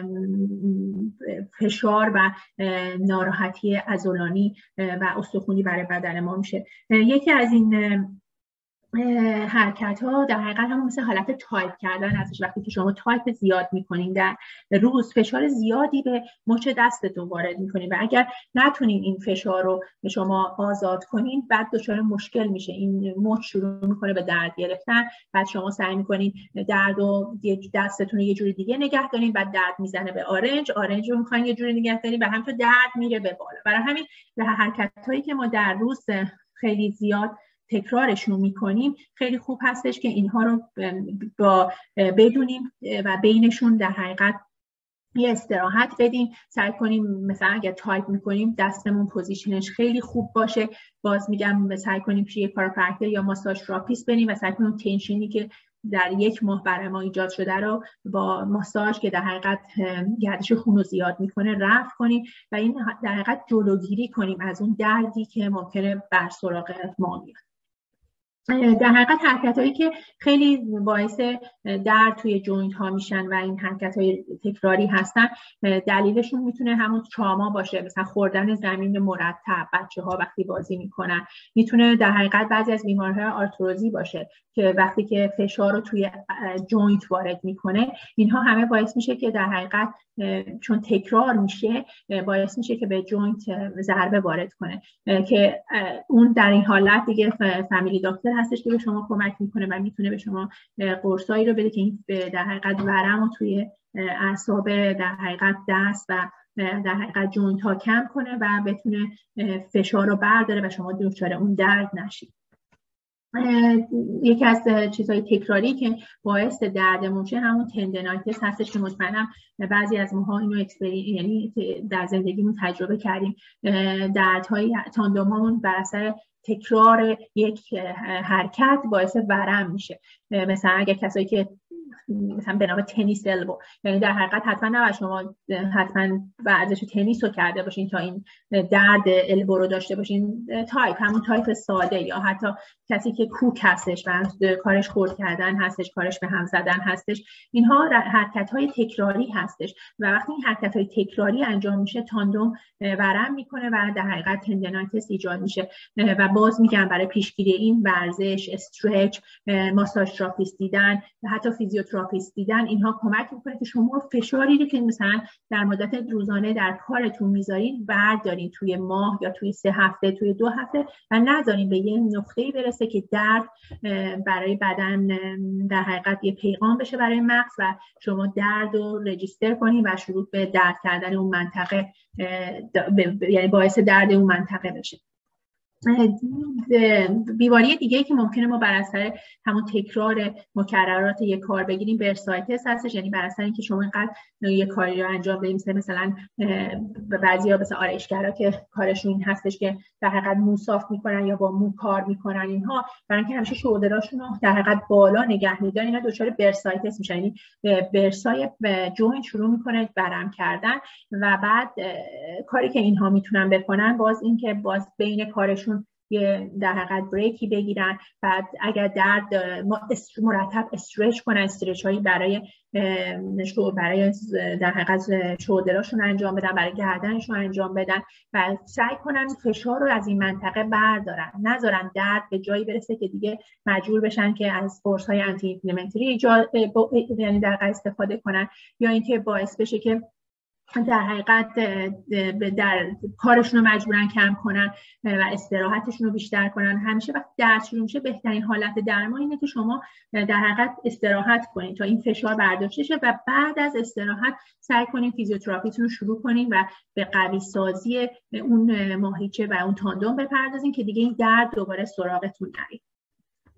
فشار و ناراحتی عضلانی و استخوانی برای بدن ما میشه. یکی از این حرکت ها در حقیقت هم مثل حالت تایپ کردن هستش. وقتی که شما تایپ زیاد میکنین در روز، فشار زیادی به مچ دستتون وارد میکنین و اگر نتونین این فشار رو شما آزاد کنین، بعد دچار مشکل میشه. این مچ شروع میکنه به درد گرفتن، بعد شما سعی میکنین درد و دستتون رو یه جوری دیگه نگه دارین، بعد درد میزنه به آرنج، آرنج رو میخواین یه جوری نگه دارین و همینطور درد میره به بالا. برای همین حرکت هایی که ما در روز خیلی زیاد تکرارشون میکنیم خیلی خوب هستش که اینها رو با بدونیم و بینشون در حقیقت یه استراحت بدیم. سعی کنیم مثلا اگر تایپ میکنیم دستمون پوزیشنش خیلی خوب باشه. باز میگم سعی کنیم پیش یه کایروپرکتر یا ماساژ تراپیست بریم و سعی کنیم تنشنی که در یک ماه برای ما ایجاد شده رو با ماساژ که در حقیقت گردش خون رو زیاد میکنه رفع کنیم و این در حقیقت جلوگیری کنیم از اون دردی که ممکنه بر سراغ ما بیاد. در حقیقت حرکت هایی که خیلی باعث درد توی جوینت ها میشن و این حرکت های تکراری هستن، دلیلشون میتونه همون تراما باشه، مثلا خوردن زمین مرتب، بچه ها وقتی بازی میکنن. میتونه در حقیقت بعضی از بیماریهای آرتروزی باشه که وقتی که فشار رو توی جوینت وارد میکنه، اینها همه باعث میشه که در حقیقت چون تکرار میشه باعث میشه که به جوینت ضربه وارد کنه که اون در این حالت دیگه فامیلی دکتر هستش که به شما کمک میکنه و میتونه به شما قرصایی رو بده که این در حقیقت ورم رو توی اعصاب در حقیقت دست و در حقیقت جوینت ها کم کنه و بتونه فشار رو برداره و شما دچار اون درد نشید. یکی از چیزهای تکراری که باعث درد موشه همون تندینایتس هستش که مطمئنم بعضی از ماها اینو یعنی در زندگیمون تجربه کردیم. دردهای تاندوممون بر اثر تکرار یک حرکت باعث ورم میشه. مثلا اگر کسایی که مثلا به نام تنیس البو، یعنی در حقیقت حتما نباید شما حتما ورزش تنیس رو کرده باشین تا این درد البو رو داشته باشین. تایپ همون تایپ ساده یا حتی کسی که کوک هستش و کارش خرد کردن هستش، کارش به هم زدن هستش، اینها حرکت های تکراری هستش و وقتی این حرکت های تکراری انجام میشه تاندوم ورم میکنه و در حقیقت تندینایتس ایجاد میشه. و باز میگم برای پیشگیری این ورزش، استرچ، ماساژ تراپیست دیدن و حتی فیزیوتراپیست دیدن، اینها کمک میکنه که شما فشاری رو که مثلا در مدت روزانه در کارتون میذارین بردارین توی ماه یا توی سه هفته، توی دو هفته و نذارین به یه نقطه‌ای برسه که درد برای بدن در حقیقت یه پیغام بشه برای مغز و شما درد رو رجیستر کنین و شروع به درد کردن اون منطقه، یعنی باعث درد اون منطقه بشه. بیماری دیگه ای که ممکنه ما بر اثر همون تکرار مکررات یک کار بگیریم برسایتس هستش، یعنی بر اثر اینکه شما اینقدر یک کاری رو انجام بدیم، مثل مثلا بعضیا مثل آرایشگرا که کارشون این هستش که در حقیقت مو صاف میکنن یا با مو کار میکنن، اینها برای اینکه همیشه شولدراشون رو در حقیقت بالا نگه میدارن، اینا دچار برسایتس میشن. یعنی برسای جوینت شروع میکنه ورم کردن و بعد کاری که اینها میتونن بکنن باز این که باز بین کارشون یه در حقیقت بریکی بگیرن. بعد اگر درد مرتب استرچ کنن، استرچ هایی برای برای در حقیقت شولدراشون انجام بدن، برای گردنشون انجام بدن و سعی کنن فشار رو از این منطقه بردارن، نذارن درد به جایی برسه که دیگه مجبور بشن که از قرص های آنتی اینفلاماتوری ایجاد یعنی در حقیقت استفاده کنن یا اینکه باعث بشه که در حقیقت در کارشون رو مجبورن کم کنن و استراحتشون رو بیشتر کنن. همیشه وقتی درد شروع میشه بهترین حالت درمان اینه که شما در حقیقت استراحت کنین تا این فشار برداشته شه و بعد از استراحت سعی کنین فیزیوتراپیتون رو شروع کنین و به قوی سازی اون ماهیچه و اون تاندوم بپردازین که دیگه این درد دوباره سراغتون نره.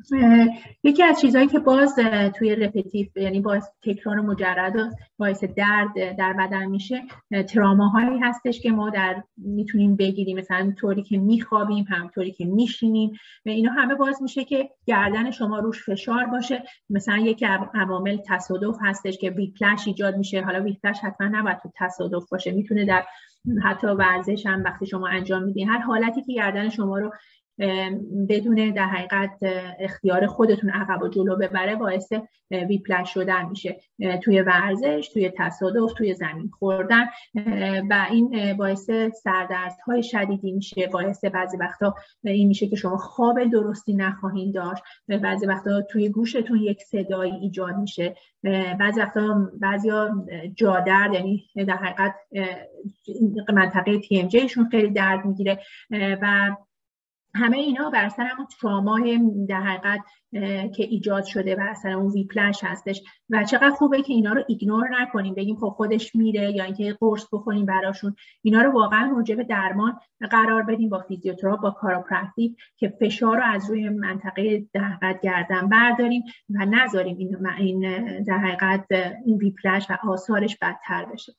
یکی از چیزهایی که باز توی رپتیو یعنی باعث تکرار مجرد و باعث درد در بدن میشه، تراماهایی هستش که ما در میتونیم بگیریم، مثلا طوری که میخوابیم، همطوری که میشینیم. اینا همه باز میشه که گردن شما روش فشار باشه. مثلا یکی عوامل تصادف هستش که ویپلش ایجاد میشه. حالا ویپلش حتما نباید تو تصادف باشه، میتونه در حتی ورزش هم وقتی شما انجام میدین، هر حالتی که گردن شما رو بدون در حقیقت اختیار خودتون عقب و جلو ببره باعث ویپلش شدن میشه، توی ورزش، توی تصادف، توی زمین خوردن، و این باعث سردردهای شدیدی میشه. باعث بعضی وقتا این میشه که شما خواب درستی نخواهید داشت، بعضی وقتا توی گوشتون یک صدایی ایجاد میشه، بعضی وقتا بعضیا جا درد، یعنی در حقیقت منطقه تی ام جیشون خیلی درد میگیره و همه اینا بر اثر همون ترامای در حقیقت که ایجاد شده بر اثر اون ویپلش هستش. و چقدر خوبه که اینا رو ایگنور نکنیم، بگیم خب خودش میره یا اینکه قرص بخوریم براشون. اینا رو واقعا موجب درمان قرار بدیم با فیزیوتراپ، با کایروپرکتیک، که فشار رو از روی منطقه در حقیقت گردن برداریم و نذاریم این این در حقیقت این ویپلش و آثارش بدتر بشه.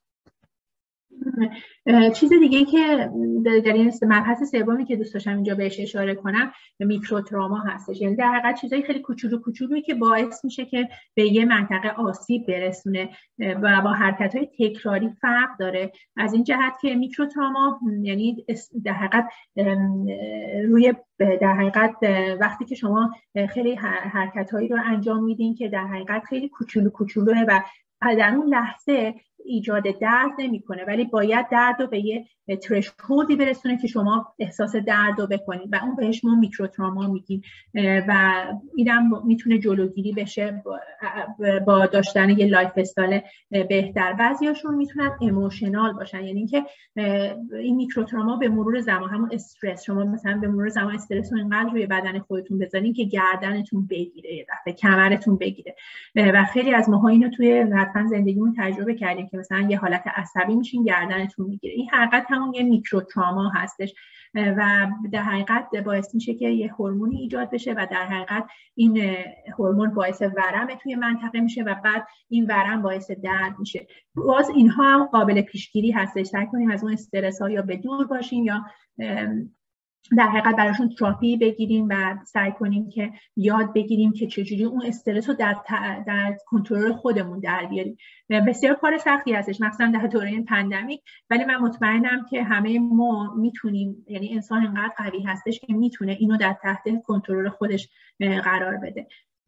چیز دیگه که در این مبحث سومی که دوست داشتم اینجا بهش اشاره کنم، میکروتراما هستش. یعنی در حقیقت چیزای خیلی کوچولو کوچولویی که باعث میشه که به یه منطقه آسیب برسونه و با حرکت‌های تکراری فرق داره. از این جهت که میکروتراما یعنی در حقیقت روی در حقیقت وقتی که شما خیلی حرکت‌هایی رو انجام میدین که در حقیقت خیلی کوچولو کوچولوه و در اون لحظه ایجاد درد نمیکنه، ولی باید درد رو به یه ترشهولدی برسونه که شما احساس درد رو بکنید و اون بهش ما میکروتراما میگیم و اینم میتونه جلوگیری بشه با داشتن یه لایف استایل بهتر. بعضیاشون میتونن ایموشنال باشن، یعنی اینکه این میکروتراما به مرور زمان، همون استرس، شما مثلا به مرور زمان استرس رو اینقدر روی بدن خودتون بذارین که گردنتون بگیره، یه دفعه کمرتون بگیره. و خیلی از ماها اینو توی حتما زندگیمون تجربه کردیم که مثلا یه حالت عصبی میشین گردنتون میگیره. این حقیقت همون یه میکروتراما هستش و در حقیقت باعث میشه که یه هورمونی ایجاد بشه و در حقیقت این هورمون باعث ورم توی منطقه میشه و بعد این ورم باعث درد میشه. باز اینها هم قابل پیشگیری هستش. سعی کنیم از اون استرس ها یا به دور باشیم یا در حقیقت براشون تراپی بگیریم و سعی کنیم که یاد بگیریم که چجوری اون استرس رو در, در کنترل خودمون در بیاریم. بسیار کار سختی هستش، مثلا در دوره پندمیک، ولی من مطمئنم که همه ما میتونیم، یعنی انسان اینقدر قوی هستش که میتونه اینو در تحت کنترل خودش قرار بده.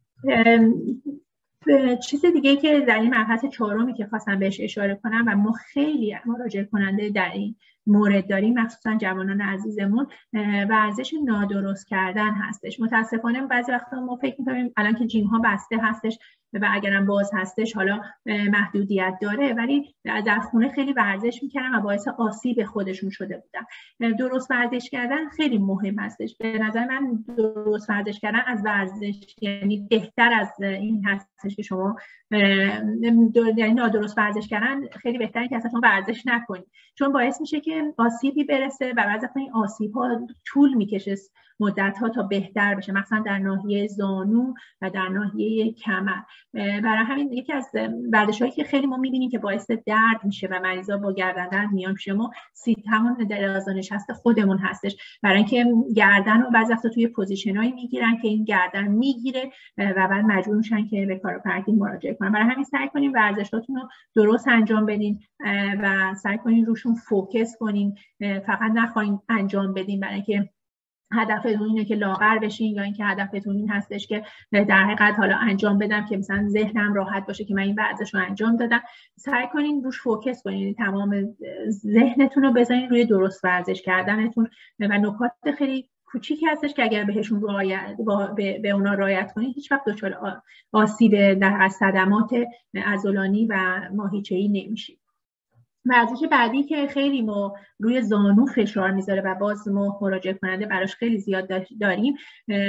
چیز دیگه که در این مبحث چهارمی که خواستم بهش اشاره کنم و ما خیلی مراجعه کننده در این مورد داریم، مخصوصا جوانان عزیزمون، ورزش نادرست کردن هستش. متاسفانه بعضی وقتا ما فکر می‌کنیم الان که جیم ها بسته هستش و اگرم باز هستش حالا محدودیت داره، ولی در خونه خیلی ورزش میکردن و باعث آسیب خودشون شده بودن. درست ورزش کردن خیلی مهم هستش. به نظر من درست ورزش کردن از ورزش یعنی بهتر از این هستش که شما یعنی نادرست ورزش کردن خیلی بهتره که اصلا شما ورزش نکنید، چون باعث میشه که آسیبی برسه و بعضی وقتا این آسیب ها طول میکشه مدت ها تا بهتر بشه، مثلا در ناحیه زانو و در ناحیه کمر. برای همین یکی از ورزش‌هایی که خیلی ما می‌بینیم که باعث درد میشه و مریضا با گردن درد میان پیش ما، سیت همون دراز نشست خودمون هستش، برای اینکه گردن رو بعضی وقتا توی پوزیشنایی میگیرن که این گردن میگیره و بعد مجبور میشن که به کایروپرکتیک مراجعه کنن. برای همین سعی کنیم ورزشاتون رو درست انجام بدین و سعی کنین روشون فوکس کنین، فقط نخواین انجام بدین برای اینکه هدفتون اینه که لاغر بشین یا اینکه هدفتون این هستش که در حقیقت حالا انجام بدم که مثلا ذهنم راحت باشه که من این ورزش رو انجام دادم. سعی کنین روش فوکس کنین، تمام ذهنتون رو بذارین روی درست ورزش کردنتون و نکات خیلی کوچیکی هستش که اگر بهشون رعایت به, به اونا رعایت کنین هیچ وقت دچار آسیب در صدمات عضلانی و ماهیچه‌ای نمیشید. ورزش بعدی که خیلی ما روی زانو فشار میذاره و باز ما مراجعه کننده براش خیلی زیاد داریم،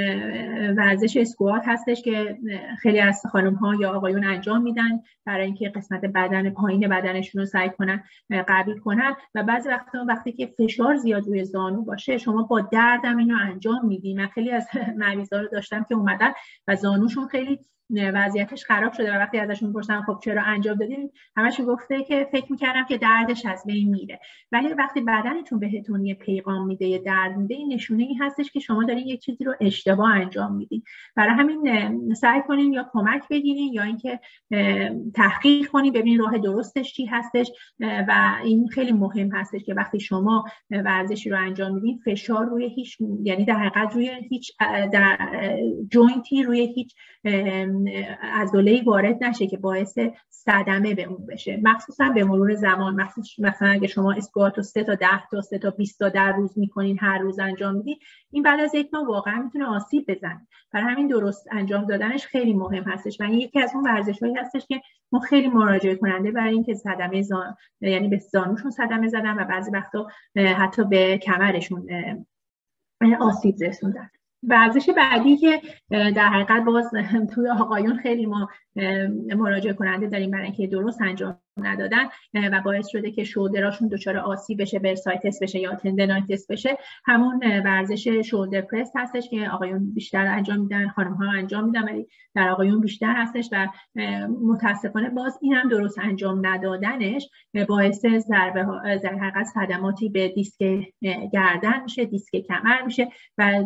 ورزش اسکوات هستش که خیلی از خانم ها یا آقایون انجام میدن برای اینکه قسمت بدن پایین بدنشون رو سعی کنن قوی کنن. و بعضی وقتا وقتی که فشار زیاد روی زانو باشه شما با دردم اینو انجام میدین. من خیلی از مریضا رو داشتم که اومدن و زانوشون خیلی وضعیتش خراب شده و وقتی ازشون پرسیدم خب چرا انجام دادین، همشون گفته که فکر میکردم که دردش از بین میره. ولی وقتی بدنتون بهتون یه پیغام میده، یه درد میده، این نشونه ای هستش که شما دارین یه چیزی رو اشتباه انجام میدین. برای همین سعی کنین یا کمک بگیرین یا اینکه تحقیق کنین ببینین راه درستش چی هستش. و این خیلی مهم هستش که وقتی شما ورزشی رو انجام میدین فشار روی هیچ، یعنی در حقیقت روی هیچ در جوینتی، روی هیچ عضله‌ای وارد نشه که باعث صدمه به اون بشه، مخصوصا به مرور زمان. مثلا اگه شما اسکوات رو سه تا ده تا سه تا بیست تا در روز میکنین، هر روز انجام میدین، این بعد از یک ماه واقعا میتونه آسیب بزنه. برای همین درست انجام دادنش خیلی مهم هستش و این یکی از اون ورزش‌هایی هستش که ما خیلی مراجعه کننده برای اینکه صدمه زان، یعنی به زانوشون صدمه زدن و بعضی وقتا حتی به کمرشون آسیب رسوندن. ورزش بعدی که در حقیقت باز توی آقایون خیلی ما مراجعه کننده داریم برای اینکه درست انجام ندادن و باعث شده که شولدراشون دچار آسیب بشه، برسایتس بشه یا تندینایتس بشه، همون ورزش شولدر پرس هستش که آقایون بیشتر انجام میدن، خانم ها انجام میدن، ولی در آقایون بیشتر هستش و متاسفانه باز این هم درست انجام ندادنش باعث ضربه ها، در حقیقت صدماتی به دیسک گردن میشه، دیسک کمر میشه و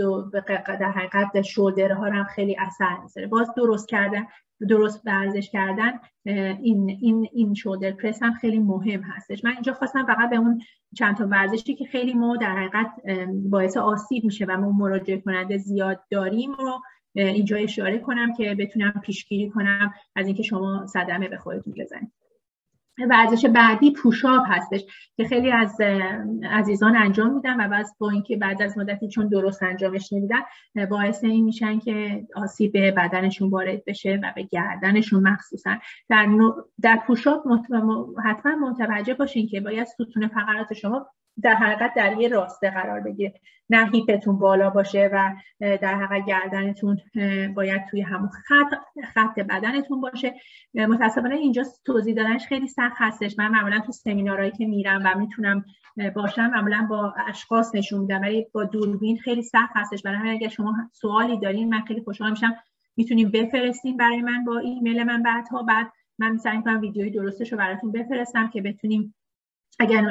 در حقیقت شولدرها هم خیلی اثر میذاره. باز درست کردن، درست ورزش کردن این این این شولدر پرس هم خیلی مهم هستش. من اینجا خواستم فقط به اون چند تا ورزشی که خیلی ما در حقیقت باعث آسیب میشه و ما مراجعه کننده زیاد داریم رو اینجا اشاره کنم که بتونم پیشگیری کنم از اینکه شما صدمه به خودتون بزنید. ورزش بعدی پوشاپ هستش که خیلی از عزیزان انجام میدن و بعض با اینکه بعد از مدتی چون درست انجامش نمیدن باعث این میشن که آسیب به بدنشون وارد بشه و به گردنشون مخصوصا. در در پوشاپ حتما متوجه باشین که باید ستون فقرات شما در حقیقت در یه راسته قرار بگیره، نه هیپتون بالا باشه و در حقیقت گردنتون باید توی همون خط خط بدنتون باشه. متاسفانه اینجا توضیح دادنش خیلی سخت هستش. من معمولا تو سمینارهایی که میرم و میتونم باشم معمولا با اشخاص نشون میدم، ولی با دوربین خیلی سخت هستش. برای همین اگه شما سوالی دارین من خیلی خوشحال میشم میتونیم بفرستین برای من با ایمیل من، بعدها بعد من سعی می‌کنم ویدیوی درستش رو براتون بفرستم که بتونیم اگر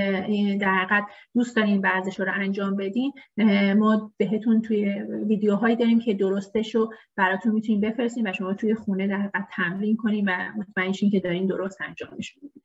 در حقیقت دوست دارین ورزش رو انجام بدین ما بهتون توی ویدیوهایی داریم که درستش رو براتون میتونیم بفرستیم و شما توی خونه در حقیقت تمرین کنین و مطمئن شین که دارین درست انجامش میدین.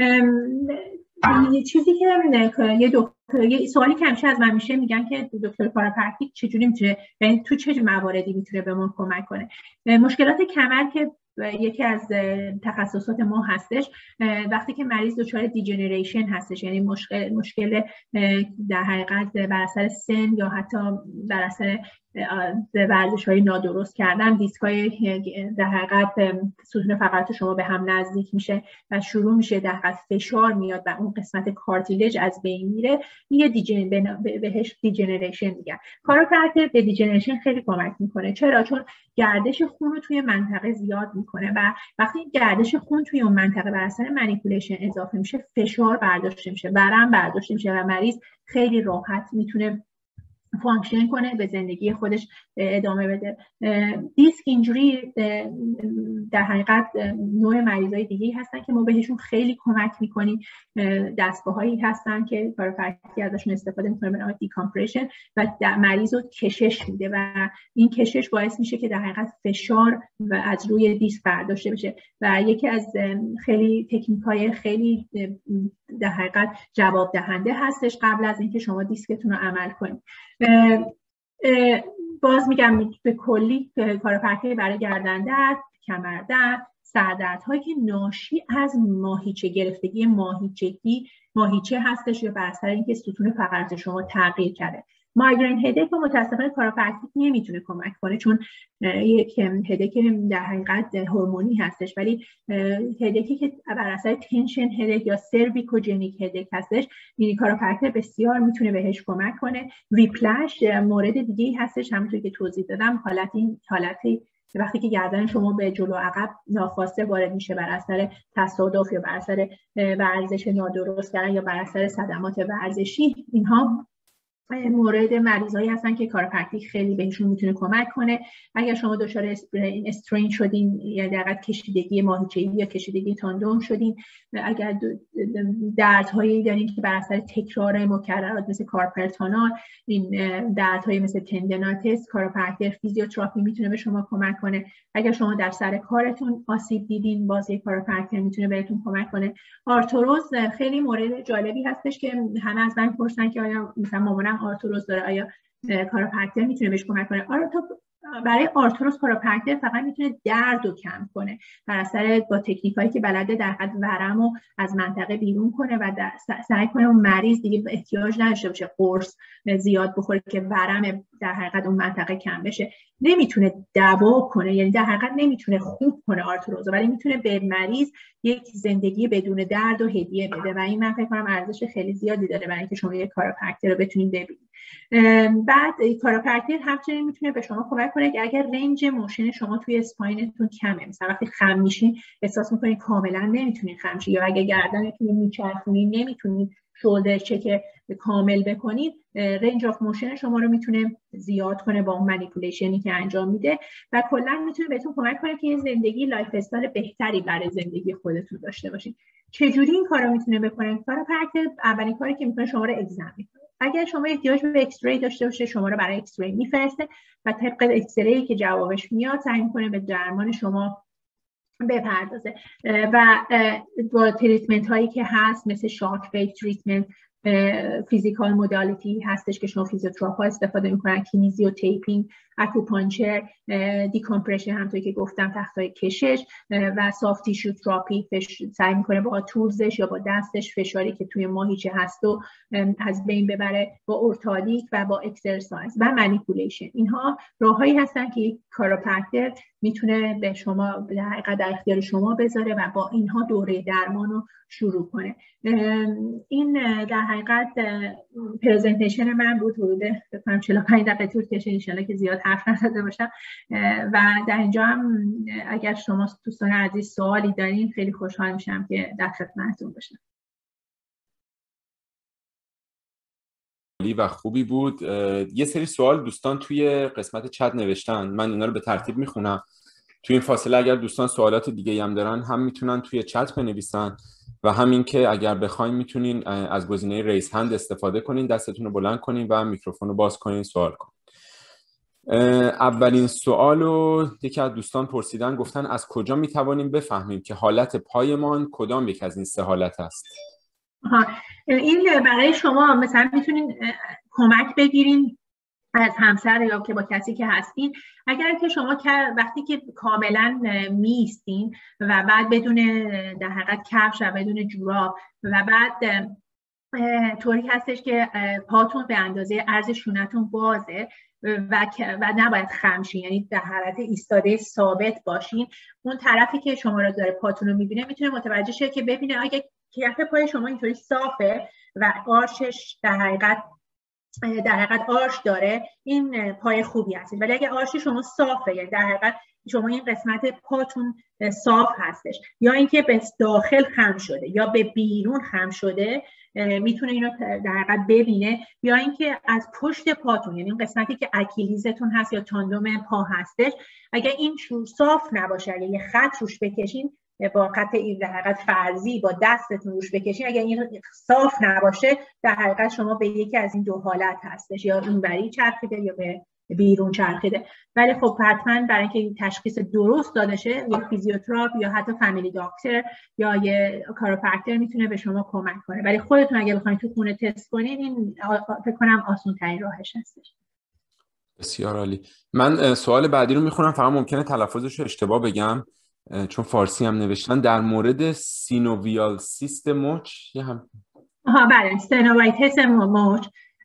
یه چیزی که یه دکتر یه سوالی که همیشه از من میشه میگن که دکتر کایروپرکتیک چجوری میتونه، یعنی تو چه مواردی میتونه به ما کمک کنه. مشکلات کمر که یکی از تخصصات ما هستش، وقتی که مریض دچار دیجنریشن هستش، یعنی مشکل مشکل در حقیقت بر اثر سن یا حتی بر اثر ورزش‌های نادرست کردن، دیسکای در حقیقت ستون فقرات شما به هم نزدیک میشه و شروع میشه در حقیقت فشار میاد و اون قسمت کارتیلج از بین میره، یه دیجن بهش دیجنریشن میگن. کایروپرکتر به دیجنریشن خیلی کمک میکنه. چرا؟ چون گردش خون رو توی منطقه زیاد میکنه و وقتی گردش خون توی اون منطقه بر اثر مانیپولیشن اضافه میشه فشار برداشته میشه، ورم برداشته میشه و مریض خیلی راحت میتونه فانکشن کنه، به زندگی خودش ادامه بده. دیسک اینجوری در حقیقت نوع مریضای دیگه‌ای هستن که ما بهشون خیلی کمک میکنیم. دستگاه‌هایی هستن که کایروپرکتیک ازشون استفاده میکنه به نام دیکامپرشن و مریض رو کشش میده و این کشش باعث میشه که در حقیقت فشار و از روی دیسک برداشته بشه و یکی از خیلی تکنیک‌های خیلی در حقیقت جواب دهنده هستش قبل از اینکه شما دیسکتون رو عمل کنید. اه اه باز میگم به کلی کایروپرکتیک برای گردن درد، کمر درد، سردردهایی که ناشی از ماهیچه گرفتگی ماهیچگی ماهیچه هستش یا بر اثر اینکه ستون فقرات شما تغییر کرده. مایگرین هدک و متاسفانه کاروپرکتیک نمیتونه کمک کنه، چون یک هدک در حقیقت هورمونی هستش، ولی هدکی که بر اثر تنشن هدک یا سرویکوجنیک هدک هستش، این کاروپرکتیک بسیار میتونه بهش کمک کنه. ویپلش مورد دیگه‌ای هستش، همونطور که توضیح دادم، حالتی حالتی وقتی که گردن شما به جلو عقب ناخواسته وارد میشه بر اثر تصادف یا بر اثر ورزش نادرست کردن یا بر اثر صدمات ورزشی، اینها مورد مریضایی هستن که کاروپرکتیک خیلی بهشون میتونه کمک کنه. اگر شما دچار استرین شدین یا در حقیقت کشیدگی ماهیچه‌ای یا کشیدگی تاندوم شدین، اگر دردهایی دارین که بر اثر تکرار مکررات مثل کارپل تانال، این دردهای مثل تندینایتیس، کاروپرکتیک فیزیوتراپی میتونه به شما کمک کنه. اگر شما در سر کارتون آسیب دیدین، بازی کاروپرکتیک میتونه بهتون کمک کنه. آرتروز خیلی مورد جالبی هستش که همه از من پرسن که آیا مثلا مامانم آرتروز داره، آیا کاروپرکتیک میتونه بهش کمک کنه؟ برای آرتروز کاروپرکتیک فقط میتونه درد رو کم کنه بر اثر با تکنیکایی که بلده در حد ورم رو از منطقه بیرون کنه و سعی کنه اون مریض دیگه احتیاج نداشته باشه قرص زیاد بخوره که ورم در حقیقت اون منطقه کم بشه. نمیتونه دوا کنه، یعنی در حقیقت نمیتونه خوب کنه آرتروز، ولی میتونه به مریض یک زندگی بدون درد و هدیه بده و این من فکر کنم ارزش خیلی زیادی داره برای اینکه شما یک کاروپرکتیک رو بتونید ببینید. بعد کاروپرکتیک همچنین میتونه به شما کمک کنه که اگر رنج موشن شما توی اسپاینتون کمه، مثلا وقتی خم میشین احساس میکنید کاملا نمیتونید خم شید، یا اگر گردنتون رو میچرخونید نمیتونید شولدر چک کامل بکنید، رنج آف موشن شما رو میتونه زیاد کنه با اون منیپولیشنی که انجام میده و کلا میتونه بهتون کمک کنه که زندگی لایف استایل بهتری برای زندگی خودتون داشته باشید. چجوری این کارو میتونه بکنه؟ کاروپرکتیک اولین کاری که میکنه شما رو اگزم میکنه. اگر شما احتیاج به ایکس ری داشته باشه شما رو برای ایکس ری میفرسته و طبق ایکس ری که جوابش میاد سعی میکنه به درمان شما بپردازه و با تریتمنت هایی که هست مثل شاک ویو تریتمنت، فیزیکال مودالیتی هستش که شما فیزیوتراپا استفاده میکنن، کینیزیو تیپینگ، اکوپانچر، دیکامپرشن همونطوری که گفتم، تختای کشش و سافت تیشو تراپی، سعی میکنه با تولزش یا با دستش فشاری که توی ماهیچه هست و از بین ببره با اورتالیک و با اکسرسایز و منیپولیشن. اینها راههایی هستن که کاروپرکتیک میتونه به شما در حقیقت در اختیار شما بذاره و با اینها دوره درمان رو شروع کنه. این در حقیقت پرزنتیشن من بود، حدود بکنم چهل و پنج دقیقه طول کشید، ان شاءالله که زیاد حرف نزده باشم و در اینجا هم اگر شما دوستان عزیز سوالی دارین خیلی خوشحال میشم که در خدمتتون باشم. و خوبی بود. یه سری سوال دوستان توی قسمت چت نوشتن، من اینا رو به ترتیب میخونم. توی این فاصله اگر دوستان سوالات دیگه هم دارن هم میتونن توی چت بنویسن و همین که اگر بخواین میتونین از گزینه ریز هند استفاده کنین، دستتون رو بلند کنین و میکروفون رو باز کنین سوال کنین. اولین سوال رو یکی از دوستان پرسیدن، گفتن از کجا میتوانیم بفهمیم که حالت پایمان کدام یک از این سه حالت است؟ ها. این برای شما مثلا میتونین کمک بگیرین از همسر یا که با کسی که هستین. اگر که شما وقتی که کاملا میستین و بعد بدون در حقیقت کفش و بدون جوراب و بعد طوری هستش که پاتون به اندازه عرض شونتون بازه و و نباید خم شین، یعنی در حالت ایستاده ثابت باشین، اون طرفی که شما رو داره پاتون رو میبینه میتونه متوجه شه که ببینه اگه کف پای شما اینطوری صافه و آرشش در حقیقت در حقیقت آرش داره، این پای خوبی هستید. ولی اگه آرش شما صافه، یعنی در حقیقت شما این قسمت پاتون صاف هستش یا اینکه به داخل خم شده یا به بیرون خم شده، میتونه اینو در حقیقت ببینه. یا اینکه از پشت پاتون، یعنی این قسمتی که اکیلیزتون هست یا تاندوم پا هستش، اگه این صاف نباشه، اگه یه خط روش بکشین با خط در حقیقت فرضی با دستتون روش بکشین، اگر این صاف نباشه در حقیقت شما به یکی از این دو حالت هستش، یا اینوری چرخیده یا به بیرون چرخیده. ولی خب حتما برای اینکه این تشخیص درست داده شه یک فیزیوتراپ یا حتی فامیلی داکتر یا یه کاروپرکتیک میتونه به شما کمک کنه. ولی خودتون اگه بخواید تو خونه تست کنین، این فکر کنم آسان ترین راهش هستش. بسیار عالی. من سوال بعدی رو میخونم، فقط ممکنه تلفظش رو اشتباه بگم چون فارسی هم نوشتن، در مورد سینوویال سیست مچ. یه هم ها بله، سینووایتس مچ.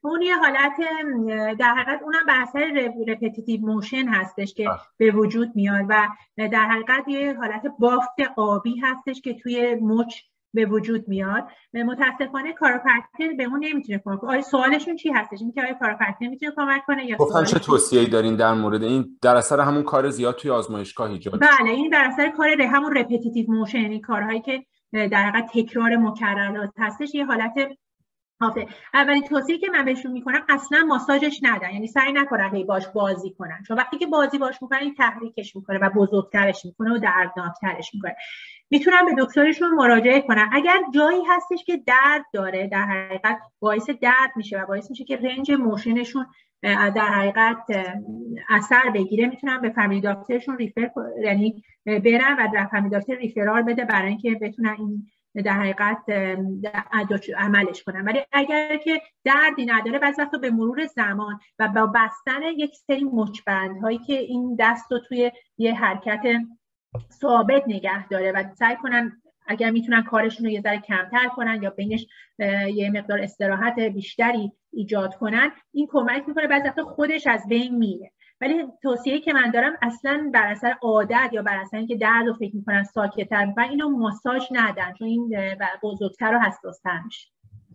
اون یه حالت در حقیقت اونم بر اثر رپتیتیو موشن هستش که به وجود میاد و در حقیقت یه حالت بافت آبی هستش که توی مچ به وجود میاد. متاسفانه کاروپرکتر به اون نمیتونه کمک کنه. آیا سوالشون چی هستش؟ این که آیا کاروپرکتر میتونه کمک کنه یا گفتن چه توصیه‌ای دارین در مورد این؟ در اثر همون کار زیاد توی آزمایشگاه ایجاد؟ بله، این در اثر کار همون رپتیتیو موشن، یعنی کارهایی که در حقیقت تکرار مکررات هستش، یه حالت آفه. اولین توصیه که من بهشون میکنم اصلا ماساژش ندن، یعنی سعی نکنن هی باش بازی کنن، چون وقتی که بازی باش میکنن این تحریکش میکنه و بزرگترش میکنه و دردناکترش میکنه. میتونن به دکترشون مراجعه کنن. اگر جایی هستش که درد داره، در حقیقت باعث درد میشه و باعث میشه که رنج موشنشون در حقیقت اثر بگیره، میتونن به فامیلی دکترشون ریفر، یعنی برن و در فامیلی دکتر ریفرال بده برای اینکه بتونن این در حقیقت عملش کنن. ولی اگر که دردی نداره، بعضی وقتا به مرور زمان و با بستن یک سری مچبندهایی که این دست رو توی یه حرکت ثابت نگه داره و سعی کنن اگر میتونن کارشون رو یه ذره کمتر کنن یا بینش یه مقدار استراحت بیشتری ایجاد کنن، این کمک میکنه. بعضی وقتا خودش از بین میره. ولی توصیه‌ای که من دارم اصلا بر اثر عادت یا بر اثر اینکه درد رو فکر میکنن ساکت‌تر میکنن، اینو ماساژ ندن، چون این بزرگتر و حساس‌تر میشه.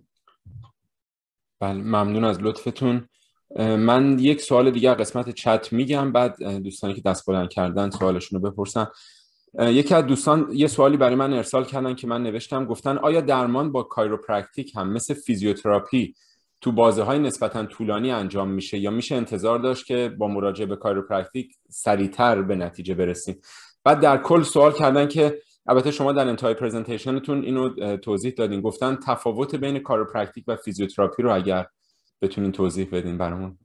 بله، ممنون از لطفتون. من یک سوال دیگه قسمت چت میگم، بعد دوستانی که دست بلند کردن سوالشون رو بپرسن. یکی از دوستان یه سوالی برای من ارسال کردن که من نوشتم، گفتن آیا درمان با کایروپرکتیک هم مثل فیزیوتراپی تو بازه‌های نسبتاً طولانی انجام میشه یا میشه انتظار داشت که با مراجعه به کایروپرکتیک سریعتر به نتیجه برسیم؟ بعد در کل سوال کردن که البته شما در انتهای پرزنتیشنتون اینو توضیح دادین، گفتن تفاوت بین کایروپرکتیک و فیزیوتراپی رو اگر بتونین توضیح بدین برامون.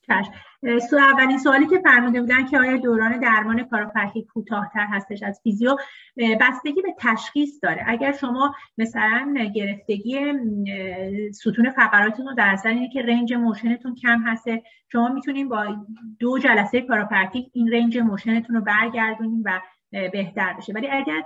سو اولین سوالی که فرموده بودن که آیا دوران درمان کایروپرکتیک کوتاه‌تر هستش از فیزیو، بستگی به تشخیص داره. اگر شما مثلا گرفتگی ستون فقراتتون رو در اثر اینه که رنج موشنتون کم هسته، شما میتونین با دو جلسه کایروپرکتیک این رنج موشنتون رو برگردونین و بهتر بشه. ولی اگر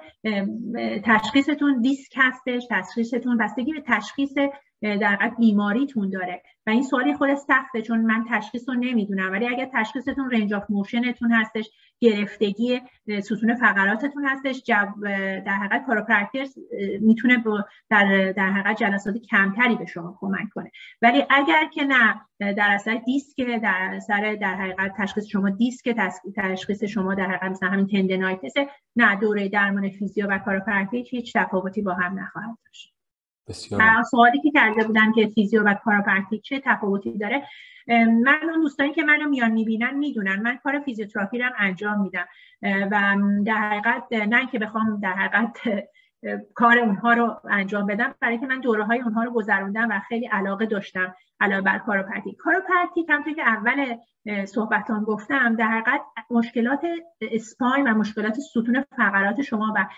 تشخیصتون دیسک هستش، تشخیصتون بستگی به تشخیص در حقیقت بیماریتون داره و این سوالی خود سخته چون من تشخیص رو نمیدونم. ولی اگر تشخیصتون رنج آف موشنتون هستش، گرفتگی ستون فقراتتون هستش، در حقیقت کایروپرکتر میتونه در در حقیقت جلسات کمتری به شما کمک کنه. ولی اگر که نه، در اثر دیسک، در اثر در حقیقت تشخیص شما دیسک، تشخیص شما در حقیقت مثلا همین تندینایتس، نه، دوره درمان فیزیو و کایروپرکتیک هیچ تفاوتی با هم نخواهد داشت. بسیار. سوالی که کرده بودن که فیزیو و کایروپرکتیک چه تفاوتی داره، من اون دوستانی که منو میان میبینن میدونن من کار فیزیوتراپی رو انجام میدم و در حقیقت نه اینکه بخوام در حقیقت کار اونها رو انجام بدم، برای که من دوره‌های اونها رو گذروندم و خیلی علاقه داشتم علاوه بر کایروپرکتیک. کایروپرکتیک همونطور که اول صحبتام گفتم، در حقیقت مشکلات اسپاین و مشکلات ستون فقرات شما و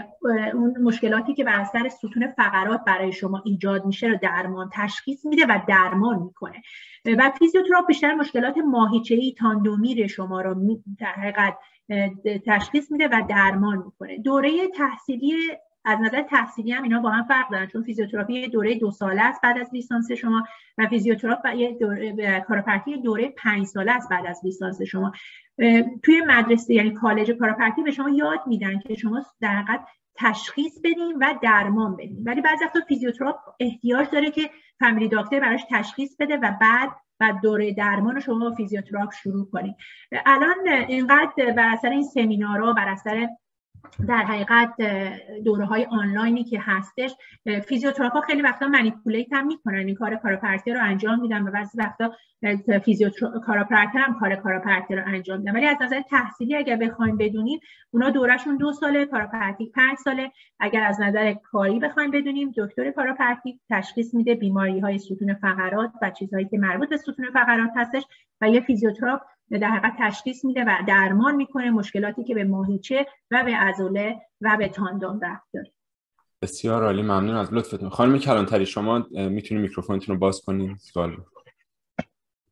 اون مشکلاتی که بر اثر ستون فقرات برای شما ایجاد میشه رو درمان تشخیص میده و درمان میکنه. و فیزیوتراپ بیشتر مشکلات ماهیچه‌ای تاندومیر شما رو در حقیقت تشخیص میده و درمان میکنه. دوره تحصیلی از نظر تحصیلی هم اینا با هم فرق دارن، چون فیزیوتراپی دوره دو ساله است بعد از لیسانس شما و فیزیوتراپ یه دوره کایروپرکتیک دوره پنج ساله است بعد از لیسانس شما. توی مدرسه یعنی کالج کایروپرکتیک به شما یاد میدن که شما در حقیقت تشخیص بدین و درمان بدین، ولی بعضی وقتا فیزیوتراپ احتیاج داره که فامیلی دکتر براش تشخیص بده و بعد و دوره درمان رو شما با فیزیوتراپ شروع کنید. الان اینقدر بر اثر این سمینارها، بر اثر در حقیقت دوره‌های آنلاینی که هستش، فیزیوتراپا خیلی وقتا مانیپولیت هم میکنن، این کار کایروپرکتیک رو انجام میدن و بعضی وقتا فیزیوتراپا هم کار کایروپرکتیک رو انجام میدن. ولی از نظر تحصیلی اگر بخواید بدونید، اونا دورهشون دو ساله، کایروپرکتیک پنج ساله. اگر از نظر کاری بخواید بدونیم، دکتر کایروپرکتیک تشخیص میده بیماری‌های ستون فقرات و چیزهایی که مربوط به ستون فقرات هستش و یه فیزیوتراپ در حقیقت تشخیص میده و درمان میکنه مشکلاتی که به ماهیچه و به عضله و به تاندون ربط داره. بسیار عالی، ممنون از لطفتون. خانم کلانتری، شما میتونید میکروفونتون رو باز کنید. سوال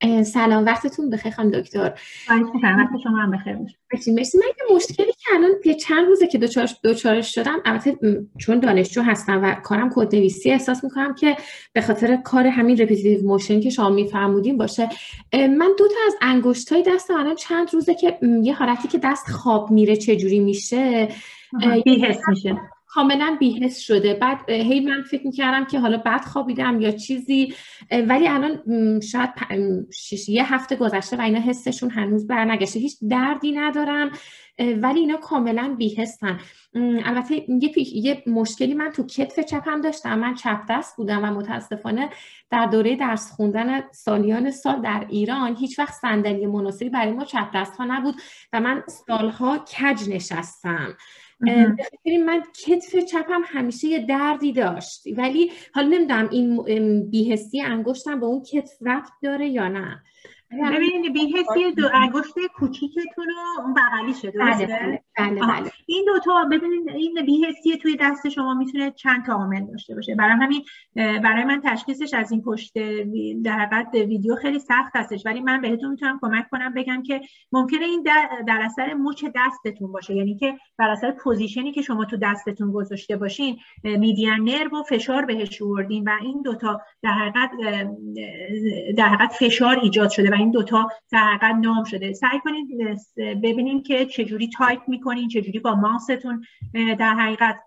سلام، وقتتون بخیر خانم دکتر. وقت شما هم بخیر باشه. مرسی. من یه مشکلی که الان یه چند روزه که دوچارش دوچارش شدم، البته چون دانشجو هستم و کارم کدنویسی، احساس میکنم که به خاطر کار همین رپتیتیو موشن که شما میفرمودین باشه. من دو تا از انگشتای دستم الان چند روزه که یه حالتی که دست خواب میره چجوری میشه، بی‌حس میشه، کاملا بی‌حس شده. بعد هی من فکر میکردم که حالا بد خوابیدم یا چیزی، ولی الان شاید شش یه هفته گذشته و اینا حسشون هنوز برنگشته. هیچ دردی ندارم ولی اینا کاملا بی‌حسن. البته یه, یه مشکلی من تو کتف چپم داشتم. من چپ دست بودم و متاسفانه در دوره درس خوندن سالیان سال در ایران هیچ وقت صندلی مناسبی برای ما چپ دست ها نبود و من سالها کج نشستم. بخاطر من کتف چپم همیشه یه دردی داشت، ولی حالا نمیدونم این بی‌حسی انگشتم به اون کتف ربط داره یا نه. ببینید بی‌حسی دو انگشت کوچیکتون رو اون بغلیشه، درسته؟ بله بله بله. این دو تا ببینید، این بی‌حسی توی دست شما میتونه چند تا عامل داشته باشه. برای همین برای من تشخیصش از این پشت در حقیقت ویدیو خیلی سخت هستش، ولی من بهتون میتونم کمک کنم بگم که ممکنه این در, در اثر مچ دستتون باشه، یعنی که بر اثر پوزیشنی که شما تو دستتون گذاشته باشین میدیان نرو و فشار بهش آوردین و این دو تا در حقیقت در حقیقت فشار ایجاد شده و این دوتا در حقیقت نام شده. سعی کنید ببینید که چجوری تایپ میکنین، چجوری با ماوستون در حقیقت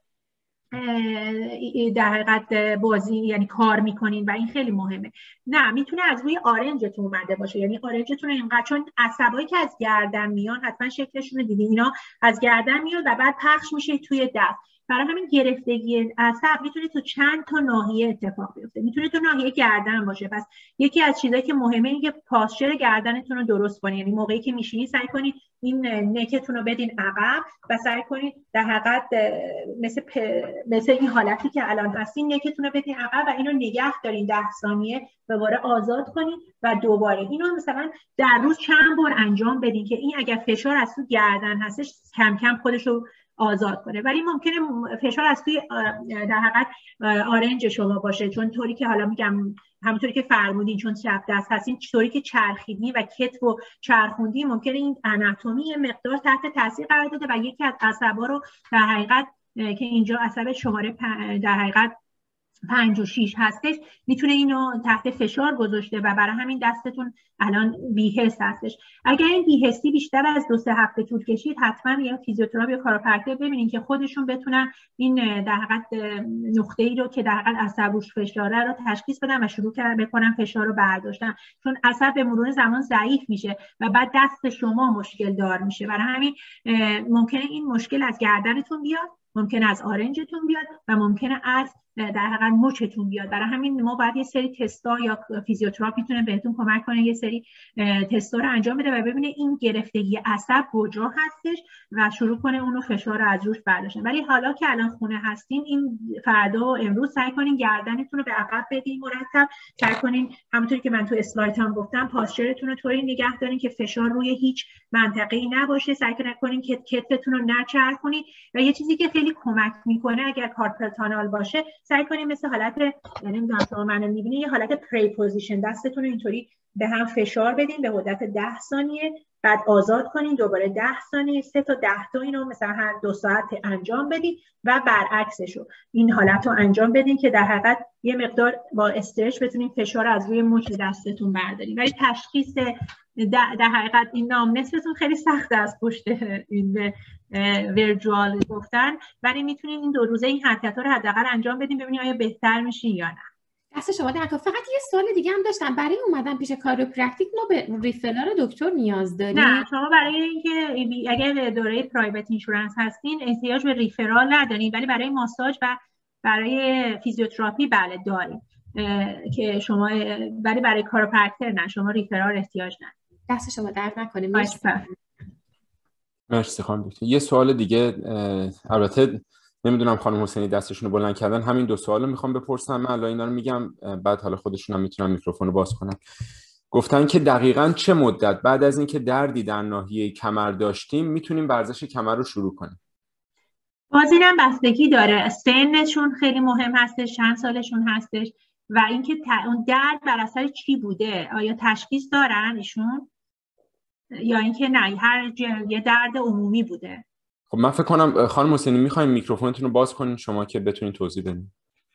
در حقیقت بازی یعنی کار میکنین و این خیلی مهمه. نه میتونه از روی آرنجتون اومده باشه، یعنی آرنجتون اینقدر، چون عصبایی که از گردن میان حتما شکلشون رو دیدین، اینا از گردن میاد و بعد پخش میشه توی دست. برای همین گرفتگی عصب میتونه تو چند تا ناحیه اتفاق بیفته. میتونه تو ناحیه گردن باشه. پس یکی از چیزایی که مهمه اینه که پاسچر گردنتون رو درست کنید، یعنی موقعی که میشینید سعی کنید این نکتون رو بدین عقب و سعی کنید در حقیقت مثل پ... مثل این حالتی که الان هستین نکتون رو بدین عقب و اینو نگه دارین ده ثانیه، دوباره آزاد کنید و دوباره اینو مثلا در روز چند بار انجام بدین که این اگر فشار از تو گردن هستش کم کم خودش رو آزاد کنه. ولی ممکنه فشار از توی در حقیقت آرنج شما باشه، چون طوری که حالا میگم همونطوری که فرمودین چون چپ دست هستین، طوری که چرخیدین و کتف و چرخوندین ممکنه این آناتومی مقدار تحت تاثیر قرار داده و یکی از عصبا رو در حقیقت که اینجا عصب شماره در حقیقت پنج و شیش هستش میتونه اینو تحت فشار گذاشته و برای همین دستتون الان بی‌حس هستش. اگر این بی‌حسی بیشتر از دو سه هفته طول کشید حتما یا فیزیوتراپ یا کاروپرکتر ببینین که خودشون بتونن این در حقیقت نقطه‌ای رو که در حقیقت عصب روش فشاره رو تشخیص بدن و شروع کردن بکنن فشار رو برداشتن، چون عصب به مرور زمان ضعیف میشه و بعد دست شما مشکل دار میشه. برای همین ممکنه این مشکل از گردنتون بیاد، ممکنه از آرنجتون بیاد و ممکنه از در حقیقت مچتون بیاد. برای همین ما باید یه سری تستا یا فیزیوتراپ میتونه بهتون کمک کنه یه سری تستا رو انجام بده و ببینه این گرفتگی عصب کجا هستش و شروع کنه اونو فشار رو از روش برداشتن. ولی حالا که الان خونه هستین، این فردا و امروز سعی کنین گردنتون رو به عقب بدین مرتب، سعی کنین همونطوری که من تو اسلایدام گفتم پاسچرتون رو طوری نگه دارین که فشار روی هیچ منطقه‌ای نباشه. سعی کنین که کتفتون رو نچرخونید و یه چیزی که خیلی کمک میکنه اگر کارپل تانال باشه، سعی کنید مثل حالت یعنی نمیدونم شما منو میبینید یه حالت پری پوزیشن دستتون رو اینطوری به هم فشار بدین به مدت ده ثانیه، بعد آزاد کنین، دوباره ده ثانیه، سه تا ده تا اینو مثلا هر دو ساعت انجام بدین و برعکسشو این حالت رو انجام بدین که در حقیقت یه مقدار با استرچ بتونین فشار از روی مچ دستتون بردارین. ولی تشخیص در حقیقت این نام نصفتون خیلی سخت است پشت این ورچوال گفتن، ولی میتونین این دو روزه این حرکت‌ها رو حداقل انجام بدین ببینید آیا بهتر میشین یا نه. دست شما در کار. فقط یه سوال دیگه هم داشتم، برای اومدن پیش کایروپرکتیک ما به ریفرال دکتر نیاز داریم؟ نه، شما برای اینکه اگر دوره پرایوت اینشورنس هستین احتیاج به ریفرال ندارین، ولی برای ماساژ و برای فیزیوتراپی بله دارین که شما، ولی برای کایروپرکتر نه، شما ریفرال احتیاج ندارین. دست شما درد نکنه. مرسی. مرسی خانم دکتر. یه سوال دیگه، البته نمیدونم خانم حسینی دستشون رو بلند کردن، همین دو سوالو میخوام بپرسم، من الان اینا رو میگم بعد حالا خودشون هم میتونن میکروفون رو باز کنن. گفتن که دقیقاً چه مدت بعد از اینکه دردی در ناحیه کمر داشتیم میتونیم ورزش کمر رو شروع کنیم؟ باز اینم بستگی داره، سنشون خیلی مهم هستش، چند سالشون هستش و اینکه اون درد بر اثر چی بوده، آیا تشخیص دارن ایشون یا اینکه نه هر یه درد عمومی بوده؟ خب من فکر کنم خانم حسینی میخوایم میکروفونتون رو باز کنین شما که بتونین توضیح بدین.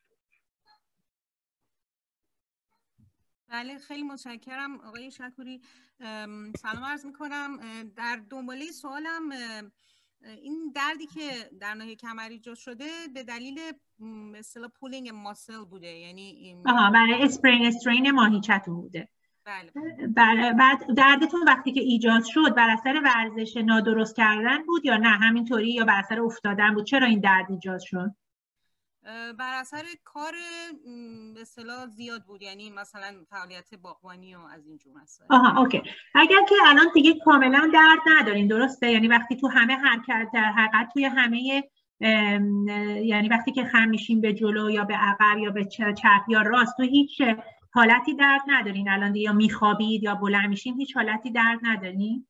بله خیلی متشکرم آقای شکوری. سلام عرض میکنم. در دنباله سوالم، این دردی که در ناحیه کمر ایجاد شده به دلیل به اصطلاح پولینگ ماسل بوده، یعنی آها برای اسپرین استرین ماهیچه‌تون بوده. بله. بله. بعد دردتون وقتی که ایجاد شد بر اثر ورزش نادرست کردن بود یا نه همینطوری یا بر اثر افتادن بود؟ چرا این درد ایجاد شد؟ بر اثر کار به اصطلاح زیاد بود، یعنی مثلا فعالیت باغبانی و از این جور مسائل. آها اوکی. اگر که الان دیگه کاملا درد ندارین درسته؟ یعنی وقتی تو همه حرکت در حقیقت توی همه یعنی وقتی که خم میشین به جلو یا به عقب یا به چپ یا راست تو هیچ حالتی درد ندارین الان دیگه، یا میخوابید یا بلند میشین هیچ حالتی درد ندارین؟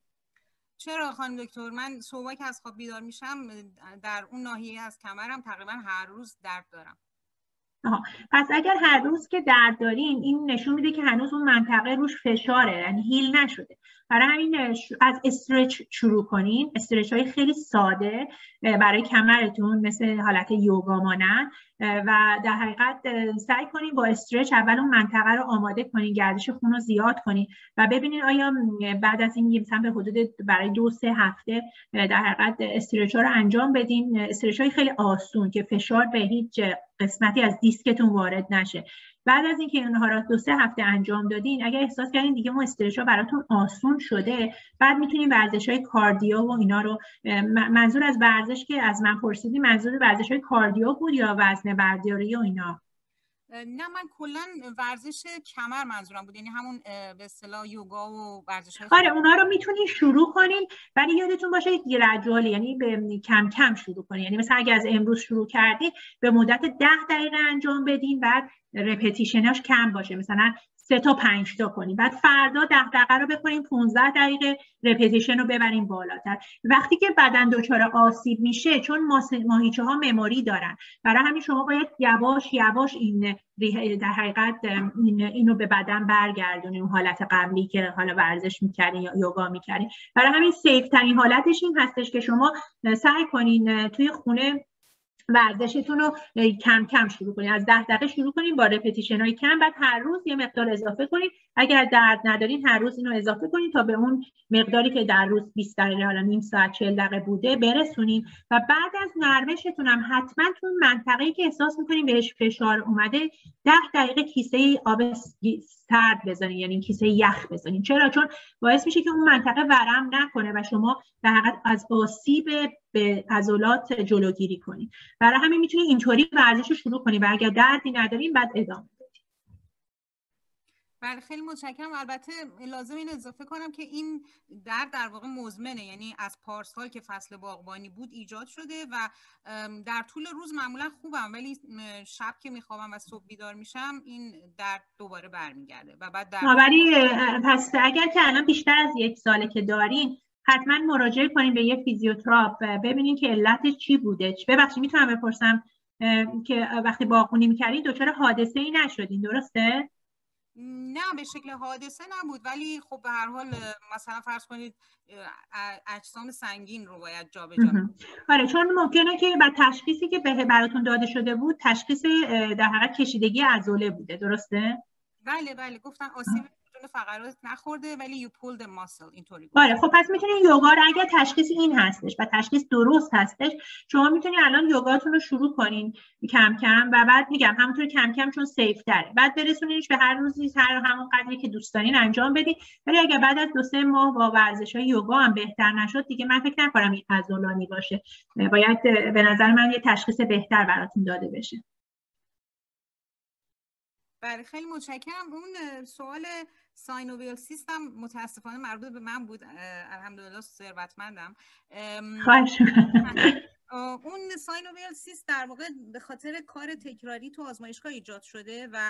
چرا خانم دکتر، من صبح که از خواب بیدار میشم در اون ناحیه از کمرم تقریبا هر روز درد دارم. آها. پس اگر هر روز که درد دارین این نشون میده که هنوز اون منطقه روش فشاره، یعنی هیل نشده. برای همین از استرچ شروع کنین، استرچ های خیلی ساده برای کمرتون مثل حالت یوگا مانند و در حقیقت سعی کنین با استرچ اول اون منطقه رو آماده کنین، گردش خون رو زیاد کنین و ببینین آیا بعد از این مثلا به حدود برای دو سه هفته در حقیقت استرچ ها رو انجام بدین. استرچ های خیلی آسون که فشار به هیچ قسمتی از دیسکتون وارد نشه. بعد از اینکه اونها رو دو سه هفته انجام دادین، اگر احساس کردین دیگه اون استرچ‌ها براتون آسون شده، بعد میتونین ورزش‌های کاردیو و اینا رو، منظور از ورزش که از من پرسیدین منظور ورزش‌های کاردیو بود یا وزنه برداری و اینا؟ نه من کلا ورزش کمر منظورم بود، یعنی همون به اصطلاح یوگا و ورزش‌های. آره اونا رو میتونین شروع کنین ولی یادتون باشه گرادوالی، یعنی به کم کم شروع کنین. یعنی مثلا اگه از امروز شروع کردید به مدت ده دقیقه انجام بدین، بعد رپتیشناش کم باشه، مثلا سه تا پنج تا کنین، بعد فردا ده دقیقه رو بکنین، پانزده دقیقه رپتیشن رو ببرین بالاتر. وقتی که بدن دچار آسیب میشه، چون ماهیچه ها مموری دارن، برای همین شما باید یواش یواش این در حقیقت این اینو به بدن برگردونین، اون حالت قبلی که حالا ورزش میکردین یا یوگا میکردین. برای همین سیف ترین حالتش این هستش که شما سعی کنین توی خونه ورزشتون رو کم کم شروع کنین، از ده دقیقه شروع کنین با رپتیشن های کم، بعد هر روز یه مقدار اضافه کنین. اگر درد ندارین هر روز اینو اضافه کنین تا به اون مقداری که در روز بیست دقیقه حالا نیم ساعت چهل دقیقه بوده برسونین. و بعد از نرمشتون هم حتما تو منطقه‌ای که احساس میکنین بهش فشار اومده ده دقیقه کیسه آب سرد بزنین، یعنی کیسه یخ بزنین. چرا؟ چون باعث میشه که اون منطقه ورم نکنه و شما در حقیقت از آسیب به عضلات جلوگیری کنین. برای همین میتونید اینطوری ورزش رو شروع کنید و اگر دردی ندارین بعد ادامه بدید. بله خیلی متشکرم. البته لازم این اضافه کنم که این درد در واقع مزمنه، یعنی از پارسال که فصل باغبانی بود ایجاد شده و در طول روز معمولا خوبم، ولی شب که میخوابم و صبح بیدار میشم این درد دوباره برمیگرده و بعد درد. ولی پس اگر که الان بیشتر از یک ساله که دارین حتما مراجعه کنین به یه فیزیوتراپ ببینین که علت چی بوده. ببخشید میتونم بپرسم که وقتی باغبونی میکردین دچار حادثه ای نشدین درسته؟ نه به شکل حادثه نبود، ولی خب به هر حال مثلا فرض کنید اجسام سنگین رو باید جابجا کنید. آره چون ممکنه که بعد تشخیصی که به براتون داده شده بود تشخیص در حقیقت کشیدگی عضله بوده درسته؟ بله بله گفتن آسیب فقرات نخورده ولی you pulled the muscle اینطوری. آره خب پس میتونین یوگا رو اگر تشخیص این هستش و تشخیص درست هستش شما میتونین الان یوگاتون رو شروع کنین کم کم و بعد میگم همونطور کم کم چون سیف تره بعد برسونینش به هر روزی هر همون قدری که دوست دارین انجام بدین. ولی اگر بعد از دو سه ماه با ورزش‌های یوگا هم بهتر نشد دیگه من فکر نکنم این عضلانی باشه، باید به نظر من یه تشخیص بهتر براتون داده بشه. بله خیلی متشکرم. اون سوال ساینوویل سیستم متاسفانه مربوط به من بود، الحمدلله ثروتمندم. خواهش می‌کنم. اون ساینوویال سیست در واقع به خاطر کار تکراری تو آزمایشگاه ایجاد شده و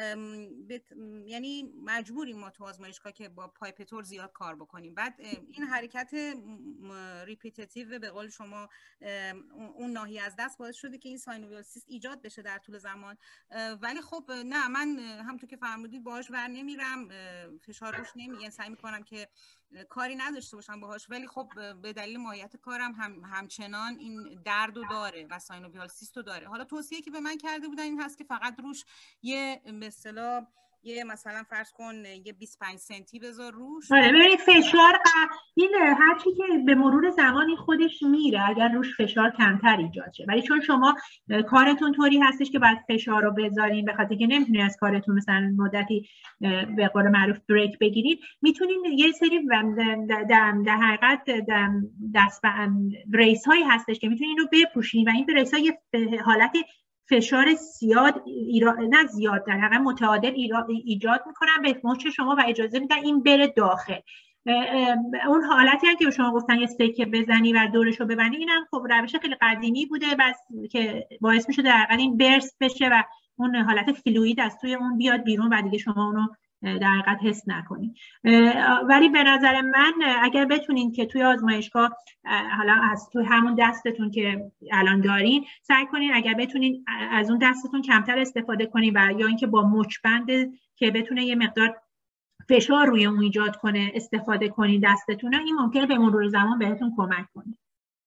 یعنی مجبوریم ما تو آزمایشگاه که با پایپتور زیاد کار بکنیم. بعد این حرکت ریپیتیتیو به قول شما اون ناحیه از دست باعث شده که این ساینوویال سیست ایجاد بشه در طول زمان. ولی خب نه، من همونطور که فرمودید باهاش ور نمیرم، فشار روش نمیگم، سعی میکنم که کاری نداشته باشم باهاش، ولی خب به دلیل ماهیت کارم هم همچنان این درد رو داره و ساینوویال سیست رو داره. حالا توصیه که به من کرده بودن این هست که فقط روش یه به اصطلاح یه مثلا فرض کن یه بیست و پنج سنتی بذار روش. آره ببینید فشار این هر چی که به مرور زمانی خودش میره اگر روش فشار کمتر ایجاد شه، ولی چون شما کارتون طوری هستش که باید فشار رو بذارین به خاطر که نمیتونید از کارتون مثلا مدتی به قول معروف بریک بگیرید، میتونین یه سری در حقیقت دست بریس هایی هستش که میتونین اینو بپوشین و این بریس ها یه حالتی فشار زیاد ایرا... نه زیاد در حقیقت متعادل ایرا... ایجاد میکنن به مچ شما و اجازه میدن این بره داخل. اون حالتی هم که به شما گفتن یه سکه بزنی و دورش رو ببندی، اینم خب روش خیلی قدیمی بوده بس که باعث میشه در حقیقت این برست بشه و اون حالت فلوید از توی اون بیاد بیرون و دیگه شما اونو در حقیقت حس نکنین. ولی به نظر من اگر بتونین که توی آزمایشگاه حالا از توی همون دستتون که الان دارین سعی کنین اگر بتونین از اون دستتون کمتر استفاده کنین و یا اینکه با مچبند که بتونه یه مقدار فشار روی اون ایجاد کنه استفاده کنین دستتون، این ممکنه به مرور زمان بهتون کمک کنه.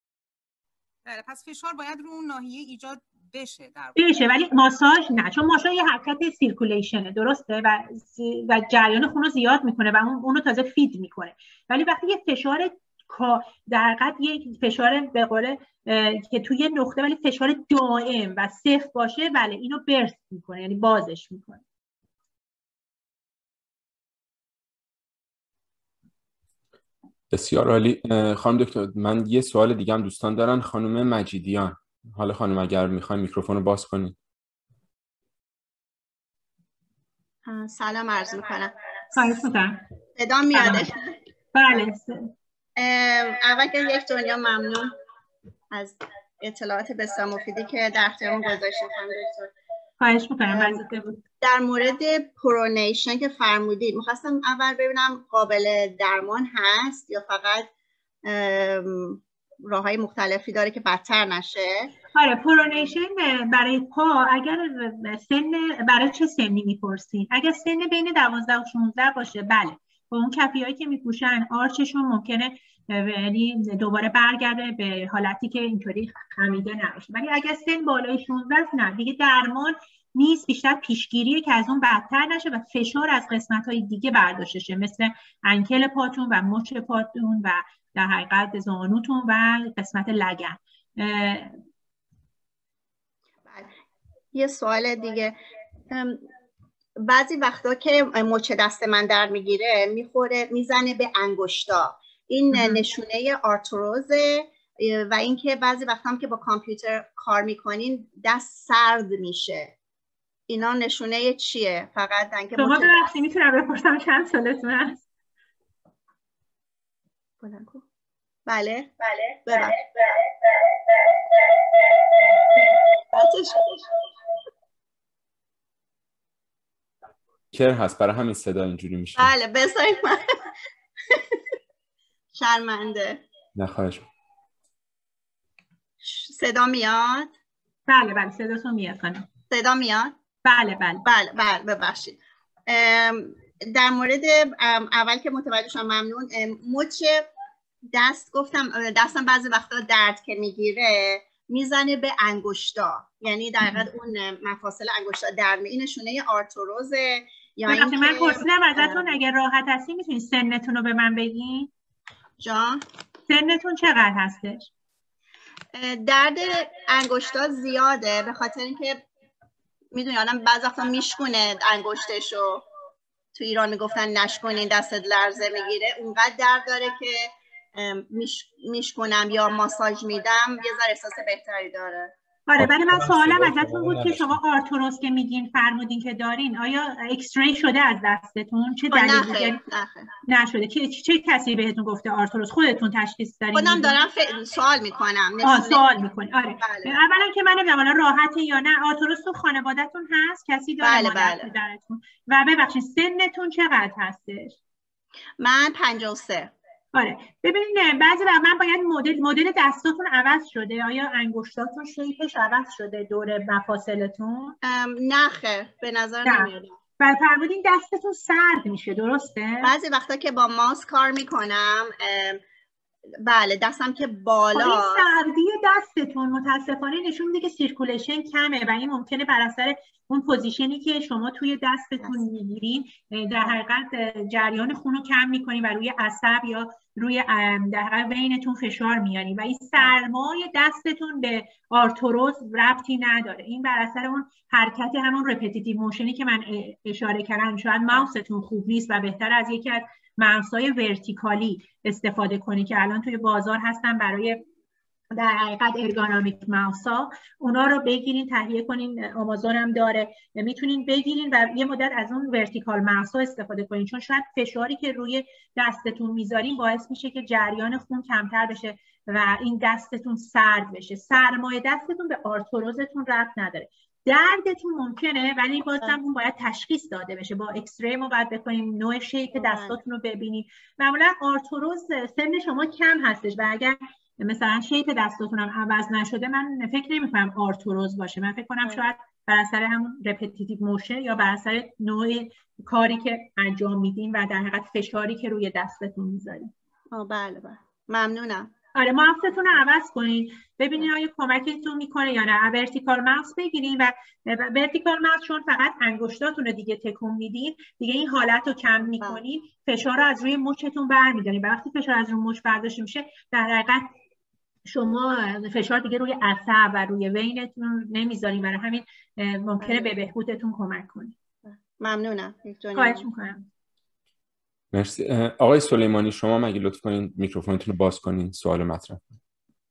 بله، پس فشار باید رو اون ناحیه ایجاد بشه در بشه، ولی ماساژ نه، چون ماساژ یه حرکت سیرکولیشنه درسته و و جریان خون رو زیاد میکنه و اون اونو تازه فید میکنه. ولی وقتی یه فشار در حقیقت یک فشار به قول که توی نقطه ولی فشار دائم و صفر باشه، بله اینو برست میکنه، یعنی بازش میکنه. بسیار عالی. خانم دکتر من یه سوال دیگه هم دوستان دارن. خانم مجیدیان، حالا خانم اگر میخواین میکروفون رو باز کنید. سلام عرض میکنم. خواهش میکنم. صدا میادش؟ بله. اول که یک دنیا ممنون از اطلاعات بسیار مفیدی که در اختیارمون گذاشتید خانم دکتر. خواهش میکنم. بود. در مورد پرونیشن که فرمودید میخواستم اول ببینم قابل درمان هست یا فقط راههای مختلفی داره که بدتر نشه؟ آره پرونیشن برای پا اگر سن برای چه سنی میپرسین؟ اگر سن بین دوازده و شانزده باشه بله با اون کفیایی که میپوشن آرچشون ممکنه یعنی دوباره برگرده به حالتی که اینطوری خمیده نباشه. ولی اگر سن بالای شانزده نه دیگه درمان نیست، بیشتر پیشگیریه که از اون بدتر نشه و فشار از قسمت‌های دیگه برداشته شه مثل انکل پاتون و مچ پاتون و در حقیقت زانوتون و قسمت لگن. یه سوال دیگه، بعضی وقتا که مچ دست من در میگیره میخوره میزنه به انگشتا، این نشونه آرتروزه و اینکه بعضی وقتا هم که با کامپیوتر کار میکنین دست سرد میشه، اینا نشونه چیه؟ فقط اینکه شما ببخشید میتونم بپرسم چند سالتون هست؟ بله بله بله کر هست برای همین صدا اینجوری میشه. بله بذارید من شرمنده. نه خواهش. صدا میاد؟ بله بله صداتون میاد خانم. صدا میاد؟ بله بله بله بله ببخشید. در مورد اول که متوجه شدم ممنون. مچ دست گفتم دستم بعضی وقتا درد که میگیره میزنه به انگشتا، یعنی در واقع اون مفاصل انگشتا درد می، این نشونه آرتروزه یا اینکه من پرسیدم ازتون اگه راحت هستی میتونید سنتون رو به من بگین؟ جان سنتون چقدر هستش؟ درد انگشتا زیاده به خاطر اینکه میدونی آدم بعضی وقتا میشکونه انگشتشو، تو ایران میگفتن نشکنین دستت لرزه میگیره، اونقدر درد داره که میش... میشکنم یا ماساژ میدم یه ذره احساس بهتری داره. آره ولی من سوالم ازتون بود که شما آرتروس که میگین فرمودین که دارین، آیا اکسری شده از دستتون؟ چه دلیلی نشده؟ چه چه کسی بهتون گفته آرتروس؟ خودتون تشخیص دارین؟ خودم دارم ف... سوال میکنم. آه سوال میکنی. آره بله. اولا که من نمیدونم حالا راحته یا نه، آرتروس تو خانوادهتون هست؟ کسی داره؟ بله بله. درتون؟ و ببخشید سنتون چقدر هستش؟ من پنجاه و سه. آره ببینید بعضی وقت من باید مدل مدل دستاتون عوض شده؟ آیا انگشتاتون شیپش عوض شده دور مفاصلتون؟ نه خیر به نظر نمیاد. و فرمودین دستتون سرد میشه درسته؟ بعضی وقتا که با ماوس کار میکنم بله دستم که بالا، این سردی دستتون متاسفانه نشون میده که سیرکولیشن کمه و این ممکنه بر اثر اون پوزیشنی که شما توی دستتون میگیرین در حقیقت جریان خون رو کم میکنین و روی عصب یا روی در حقیقت وینتون فشار میارین و این سرمای دستتون به آرتروز ربطی نداره. این بر اثر اون حرکت همون رپتیتیو موشنی که من اشاره کردم. شاید ماوستون خوب نیست و بهتر از یکی از ماوس‌های ورتیکالی استفاده کنی که الان توی بازار هستن برای در حقیقت ارگانامیک ماوس‌ها. اونا رو بگیرین تهیه کنین، آمازون هم داره، میتونین بگیرین و یه مدت از اون ورتیکال ماوس‌ها استفاده کنین، چون شاید فشاری که روی دستتون میذارین باعث میشه که جریان خون کمتر بشه و این دستتون سرد بشه. سرمای دستتون به آرتروزتون ربط نداره. دردتون ممکنه ولی بازم اون باید تشخیص داده بشه. با ایکس ری ما باید بکنیم نوع شیپ دستاتون رو ببینیم. معمولا آرتروز سن شما کم هستش و اگر مثلا شیپ دستاتون هم عوض نشده من فکر نمی کنم آرتروز باشه. من فکر کنم شاید بر اثر همون رپتیتیو موشن یا بر اثر نوع کاری که انجام میدین و در حقیقت فشاری که روی دستتون میذارین. آه بله بله ممنونم. آره ماوستون رو عوض کنین ببینین آیا کمکتون میکنه یا نه. ورتیکال ماوس بگیرین و ورتیکال ماوس چون فقط انگشتاتون رو دیگه تکون میدین دیگه این حالت رو کم میکنین، فشار رو از روی مچتون برمیدارین و وقتی فشار از روی مچ برداشته میشه در حقیقت شما فشار دیگه روی عصب و روی وینتون نمیذارین، برای همین ممکنه به بهبودتون کمک کنه. ممنونم. خواهش میکنم. مرسی. آقای سلیمانی شما مگه لطف کنین میکروفونتون رو باز کنین سوال مطرح کنین.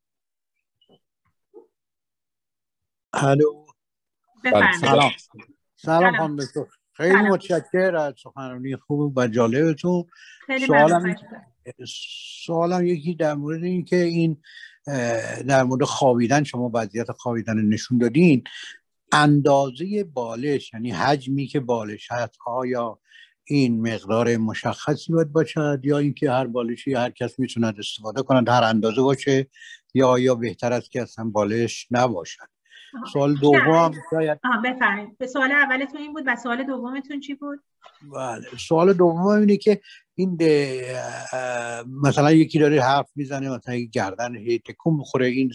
الو. سلام. سلام خانم دکتر. خیلی متشکرم از سخنرانی خوب و جالبتون. سوالم سوالم یکی در مورد این که این در مورد خوابیدن شما وضعیت خوابیدن نشون دادین، اندازه بالش یعنی حجمی که بالش هست آیا این مقدار مشخصی باید باشد یا اینکه هر بالشی هر کس میتونه استفاده کنه هر اندازه باشه یا یا بهتر است که اصلا بالش نباشد؟ سوال دوم شاید آها بفرمایید. به سوال اولتون این بود و سوال دومتون چی بود؟ بله سوال دوم اینه که این مثلا یکی داره حرف میزنه مثلا گردن هی تکون میخوره، این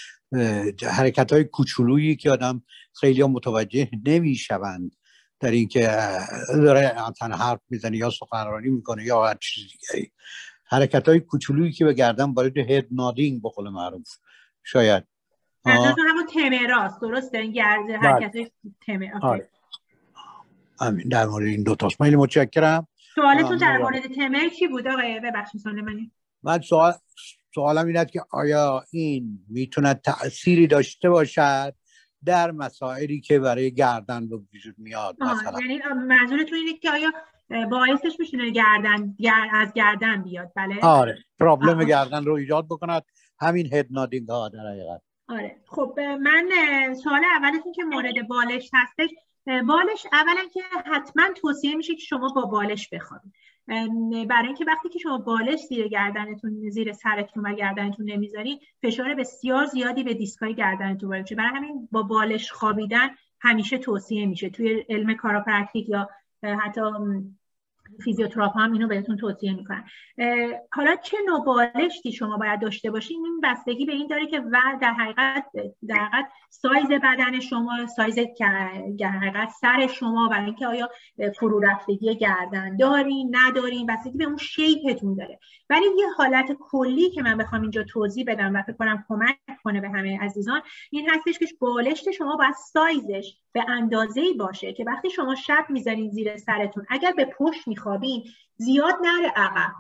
حرکت های کوچولویی که آدم خیلی متوجه نمیشوند در این که داره مثلا حرف میزنه یا سخنرانی میکنه یا هر چیز دیگه، حرکت های کوچولویی که به گردن وارد هد نادینگ به قول معروف شاید منظورتون همون تمراست درسته؟ این گرد حرکت های تمر. همین در مورد این دو تاست. خیلی متشکرم. سوالتون در مورد تمر چی بود آقای ببخشید سلیمانی؟ من سوال سوالم اینه که آیا این میتونه تأثیری داشته باشد در مسائلی که برای گردن به وجود میاد؟ مثلا یعنی منظورتون اینه که آیا باعثش میشه گردن گر... از گردن بیاد؟ بله آره پرابلم گردن رو ایجاد بکند همین هد نادینگ ها در حقیقت. آره خب من سوال اولتون که مورد بالش هستش، بالش اولا که حتما توصیه میشه که شما با بالش بخوابید، برای اینکه وقتی که شما بالش زیر گردنتون زیر سرتون و گردنتون نمیذارین فشار بسیار زیادی به دیسکای گردنتون وارد میشه. برای همین با بالش خوابیدن همیشه توصیه میشه. توی علم کایروپرکتیک یا حتی فیزیوتراپ هم اینو بهتون توصیه میکنن. حالا چه نوع بالشتی شما باید داشته باشین این بستگی به این داره که و در حقیقت در حقیقت سایز بدن شما، سایز در حقیقت سر شما، برای اینکه آیا فرو رفتگی گردن دارین ندارین، بستگی به اون شیپتون داره. ولی یه حالت کلی که من بخوام اینجا توضیح بدم و فکر کنم کمک کنه به همه عزیزان این هستش که بالشت شما باید سایزش به اندازه‌ای باشه که وقتی شما شب میذارین زیر سرتون اگر به پشت میخوابین زیاد نره عقب،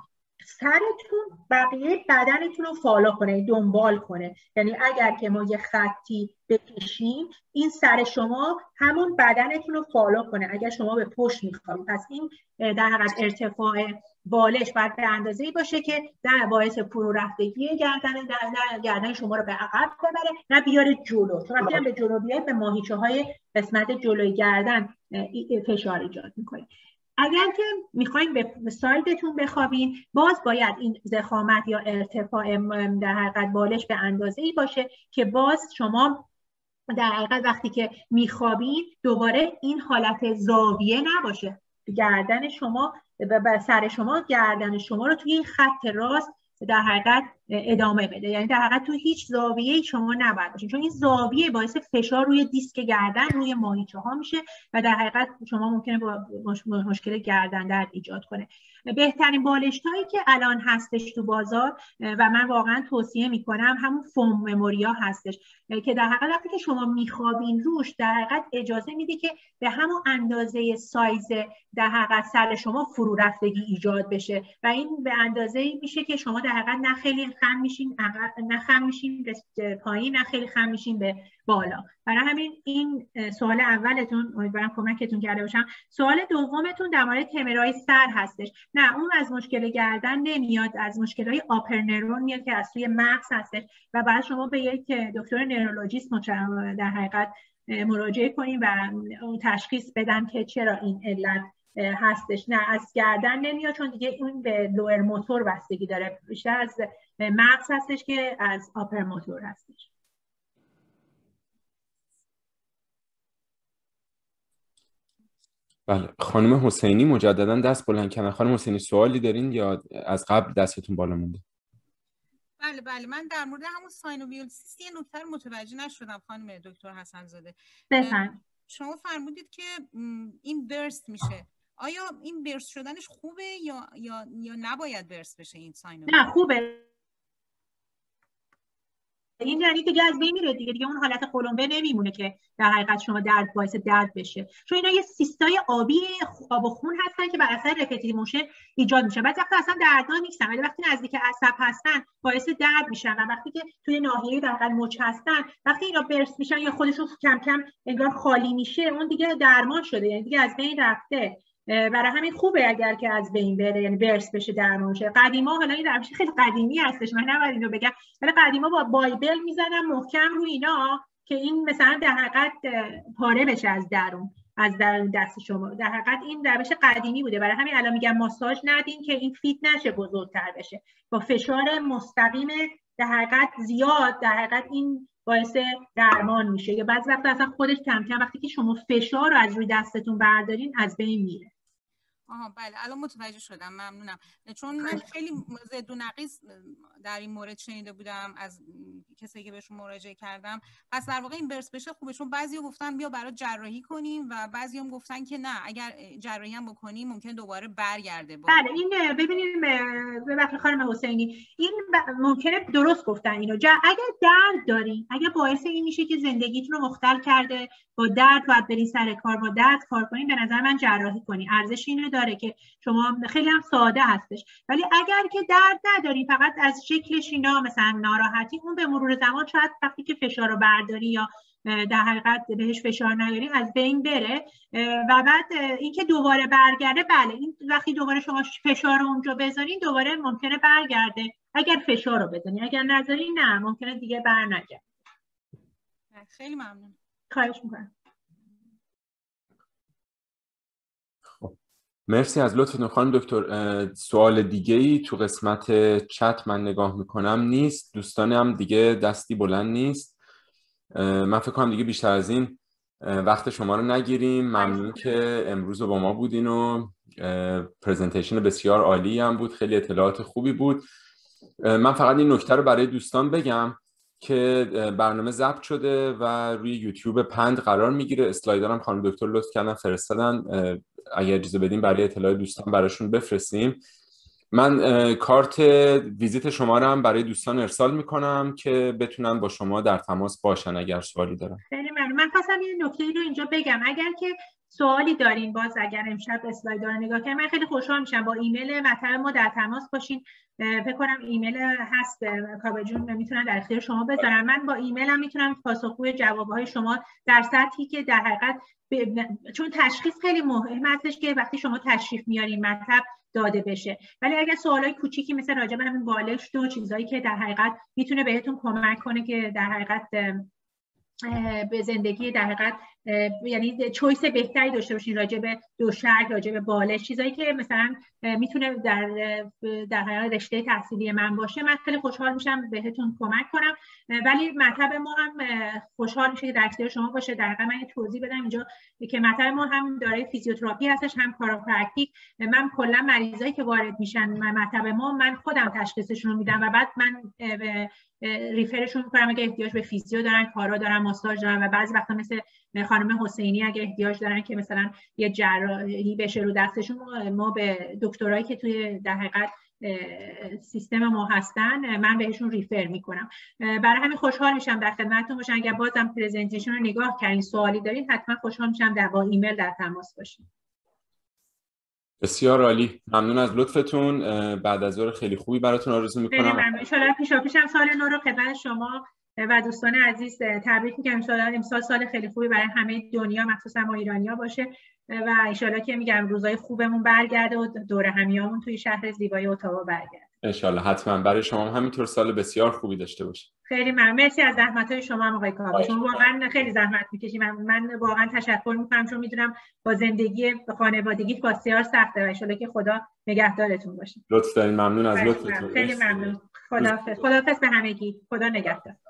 سرتون بقیه بدنتون رو فالو کنه، دنبال کنه. یعنی اگر که ما یه خطی بکشیم این سر شما همون بدنتون رو فالو کنه. اگر شما به پشت میخوابید پس این در حقیقت ارتفاع بالش باید به اندازه‌ای باشه که در باعث فرو رفتگی گردن در گردن شما رو به عقب ببره، نه بیاره جلو. چون وقتی هم به جلو بیاد به ماهیچه‌های قسمت جلوی گردن فشار ایجاد میکنه. اگر که میخواین به سایدتون بخوابین باز باید این ضخامت یا ارتفاع در حقیقت بالش به اندازه‌ای باشه که باز شما در حقیقت وقتی که میخوابین دوباره این حالت زاویه نباشه. گردن شما و سر شما گردن شما رو توی این خط راست در حقیقت ادامه بده. یعنی در حقیقت تو هیچ زاویه‌ای شما نباید باشین، چون این زاویه باعث فشار روی دیسک گردن روی ماهیچه ها میشه و در حقیقت شما ممکنه با مشکل گردن درد ایجاد کنه. بهترین بالشت هایی که الان هستش تو بازار و من واقعا توصیه میکنم همون فوم مموریا هستش که در حقیقت وقتی که شما میخوابین روش در حقیقت اجازه میده که به همون اندازه سایز در حقیقت سر شما فرو رفتگی ایجاد بشه و این به اندازه‌ای میشه که شما در حقیقت نه خیلی خم میشین نه خم میشین به پایین نه خیلی خم میشین به بالا. برای همین این سوال اولتون امیدوارم کمکتون کرده باشم. سوال دومتون در مورد تمرای سر هستش. نه اون از مشکل گردن نمیاد، از مشکل‌های آپر نورون میاد که از توی مغز هستش و بعد شما به یک دکتر نورولوژیست در حقیقت مراجعه کنین و اون تشخیص بدن که چرا این علت هستش. نه از گردن نمیاد چون دیگه اون به لوئر موتور بستگی داره، بیشتر از مغز هستش که از آپر موتور هستش. بله خانم حسینی مجددا دست بلند کردن. خانم حسینی سوالی دارین یا از قبل دستتون بالا مونده؟ بله بله من در مورد همون ساینوویال سیست یه نکته رو متوجه نشدم خانم دکتر حسن زاده. بفرمایید. شما فرمودید که این برست میشه. آیا این برست شدنش خوبه یا یا یا نباید برست بشه این ساینوویال؟ نه خوبه. این یعنی دیگه از بین میره دیگه دیگه اون حالت قلمبه نمیمونه که در حقیقت شما درد باعث درد بشه، چون اینا یه سیستای آبی آب و خون هستن که بر اثر رپتیتیو موشن ایجاد میشه. بعضی وقتا اصلا دردناک نیستن ولی وقتی نزدیک عصب هستن باعث درد میشن و وقتی که توی ناحیه در حقیقت مچ هستن وقتی اینا برست میشن یا خودشون کم کم انگار خالی میشه اون دیگه درمان شده، یعنی دیگه از بین رفته. برای همین خوبه اگر که از بین بره، یعنی برست بشه درمان شه. قدیما حالا این روش خیلی قدیمی هستش من نباید اینو بگم ولی قدیما با بایبل میزنن محکم روی اینا که این مثلا در حقیقت پاره بشه از درون از درون دست شما. در حقیقت این روش قدیمی بوده، برای همین الان میگم ماساژ ندین که این فیت نشه بزرگتر بشه. با فشار مستقیم در حقیقت زیاد در حقیقت این باعث درمان میشه یا بعضی وقتا اصلا خودش کم کم وقتی که شما فشار رو از روی دستتون بردارین از بین میره. آها بله الان متوجه شدم، ممنونم. چون من خیلی ضد و نقیض در این مورد شنیده بودم از کسایی که بهشون مراجعه کردم. پس در واقع این برس بشه خوبه، چون بعضیا گفتن بیا برای جراحی کنیم و بعضیا هم گفتن که نه اگر جراحی هم بکنیم ممکن دوباره برگرده. بله این ببینید ببخشید خانم حسینی این ممکنه درست گفتن اینو. اگر درد دارین اگر باعث این میشه که زندگیتون رو مختل کرده با درد باید برین سر کار با درد کار کنین به نظر من جراحی کنین. ارزش اینو داره که شما خیلی هم ساده هستش. ولی اگر که درد ندارین فقط از شکلش اینا مثلا ناراحتی اون به مرور زمان شاید وقتی که فشار رو برداری یا در حقیقت بهش فشار نیارین از بین بره و بعد اینکه دوباره برگرده. بله این وقتی دوباره شما فشار رو اونجا بذارین دوباره ممکنه برگرده اگر فشار رو بزنین، اگر نذارین نه ممکنه دیگه برنگرده. خیلی ممنون. خواهش میکنم. خب مرسی از لطفتون خانم دکتر. سوال دیگه ای تو قسمت چت من نگاه میکنم نیست، دوستانم دیگه دستی بلند نیست. من فکر کنم دیگه بیشتر از این وقت شما رو نگیریم. ممنون که امروز با ما بودین و پرزنتیشن بسیار عالی هم بود، خیلی اطلاعات خوبی بود. من فقط این نکته رو برای دوستان بگم که برنامه ضبط شده و روی یوتیوب پند قرار میگیره. اسلایدارم خانم دکتر لطف کردن فرستادن، اگر اجازه بدین برای اطلاع دوستان براشون بفرستیم. من کارت ویزیت شما رو هم برای دوستان ارسال میکنم که بتونن با شما در تماس باشن اگر سوالی دارن. خیلی ممنون. من خواستم یه نکته رو اینجا بگم. اگر که سوالی دارین باز اگر امشب اسلاید رو نگاه کنیم من خیلی خوشحال میشم با ایمیل مطلب ما در تماس باشین. فکر کنم ایمیل هست کاوه جون میتونن در اختیار شما بذارم. من با ایمیلم میتونم پاسخگوی جوابهای شما در سطحی که در حقیقت ب... چون تشخیص خیلی مهم هستش که وقتی شما تشریف میارین مطلب داده بشه، ولی اگر سوالای کوچیکی مثل راجع به همین بالشت و چیزایی که در حقیقت میتونه بهتون کمک کنه که در حقیقت به زندگی در حقیقت یعنی چویس بهتری داشته باشین راجع به دوشک، راجع به بالش، چیزایی که مثلا میتونه در در حقیقت رشته تحصیلی من باشه، من خیلی خوشحال میشم بهتون کمک کنم. ولی مطلب ما هم خوشحال میشه که در اختیار شما باشه. در حقیقت من یه توضیح بدم اینجا که مطلب ما هم دارای فیزیوتراپی هستش، هم کایروپرکتیک. من کلا مریضایی که وارد میشن مطلب ما من خودم تشخیصشون رو میدم و بعد من ریفرشون میکنم اگه احتیاج به فیزیو دارن، کارا دارن، ماساژ دارن و بعضی وقتا مثل خانم حسینی اگه احتیاج دارن که مثلا یه جراحی بشه رو دستشون، ما به دکترایی که توی در حقیقت سیستم ما هستن من بهشون ریفر میکنم. برای همین خوشحال میشم در خدمتتون باشم. اگر بازم پرزنتیشن رو نگاه کردین سوالی دارین حتما خوشحال میشم در با ایمیل در تماس باشیم. بسیار عالی، ممنون از لطفتون. بعد از ظهر خیلی خوبی براتون آرزو میکنم. خیلی ممنون. ان شاءالله پیشاپیشم سال نو رو خدمت شما و دوستان عزیز تبریک میگم. ان شاءالله امسال سال خیلی خوبی برای همه دنیا مخصوصا ما ایرانی‌ها باشه و ان شاءالله که میگم روزای خوبمون برگرده و دور همیامون توی شهر زیبای اتاوا برگرده. ان شاءالله حتما برای شما همینطور سال بسیار خوبی داشته باشید. خیلی ممنون. مرسی از زحمت‌های شما هم آقای کاوه. شما واقعا خیلی زحمت می‌کشید. من, من واقعا تشکر می‌کنم چون می‌دونم با زندگی خانوادگی بسیار سخته و ان شاءالله که خدا نگهدارتون باشه. لطف دارین. ممنون از لطفتون. خیلی ممنون. خداحافظ. خداحافظ به همگی. خدا نگهدار.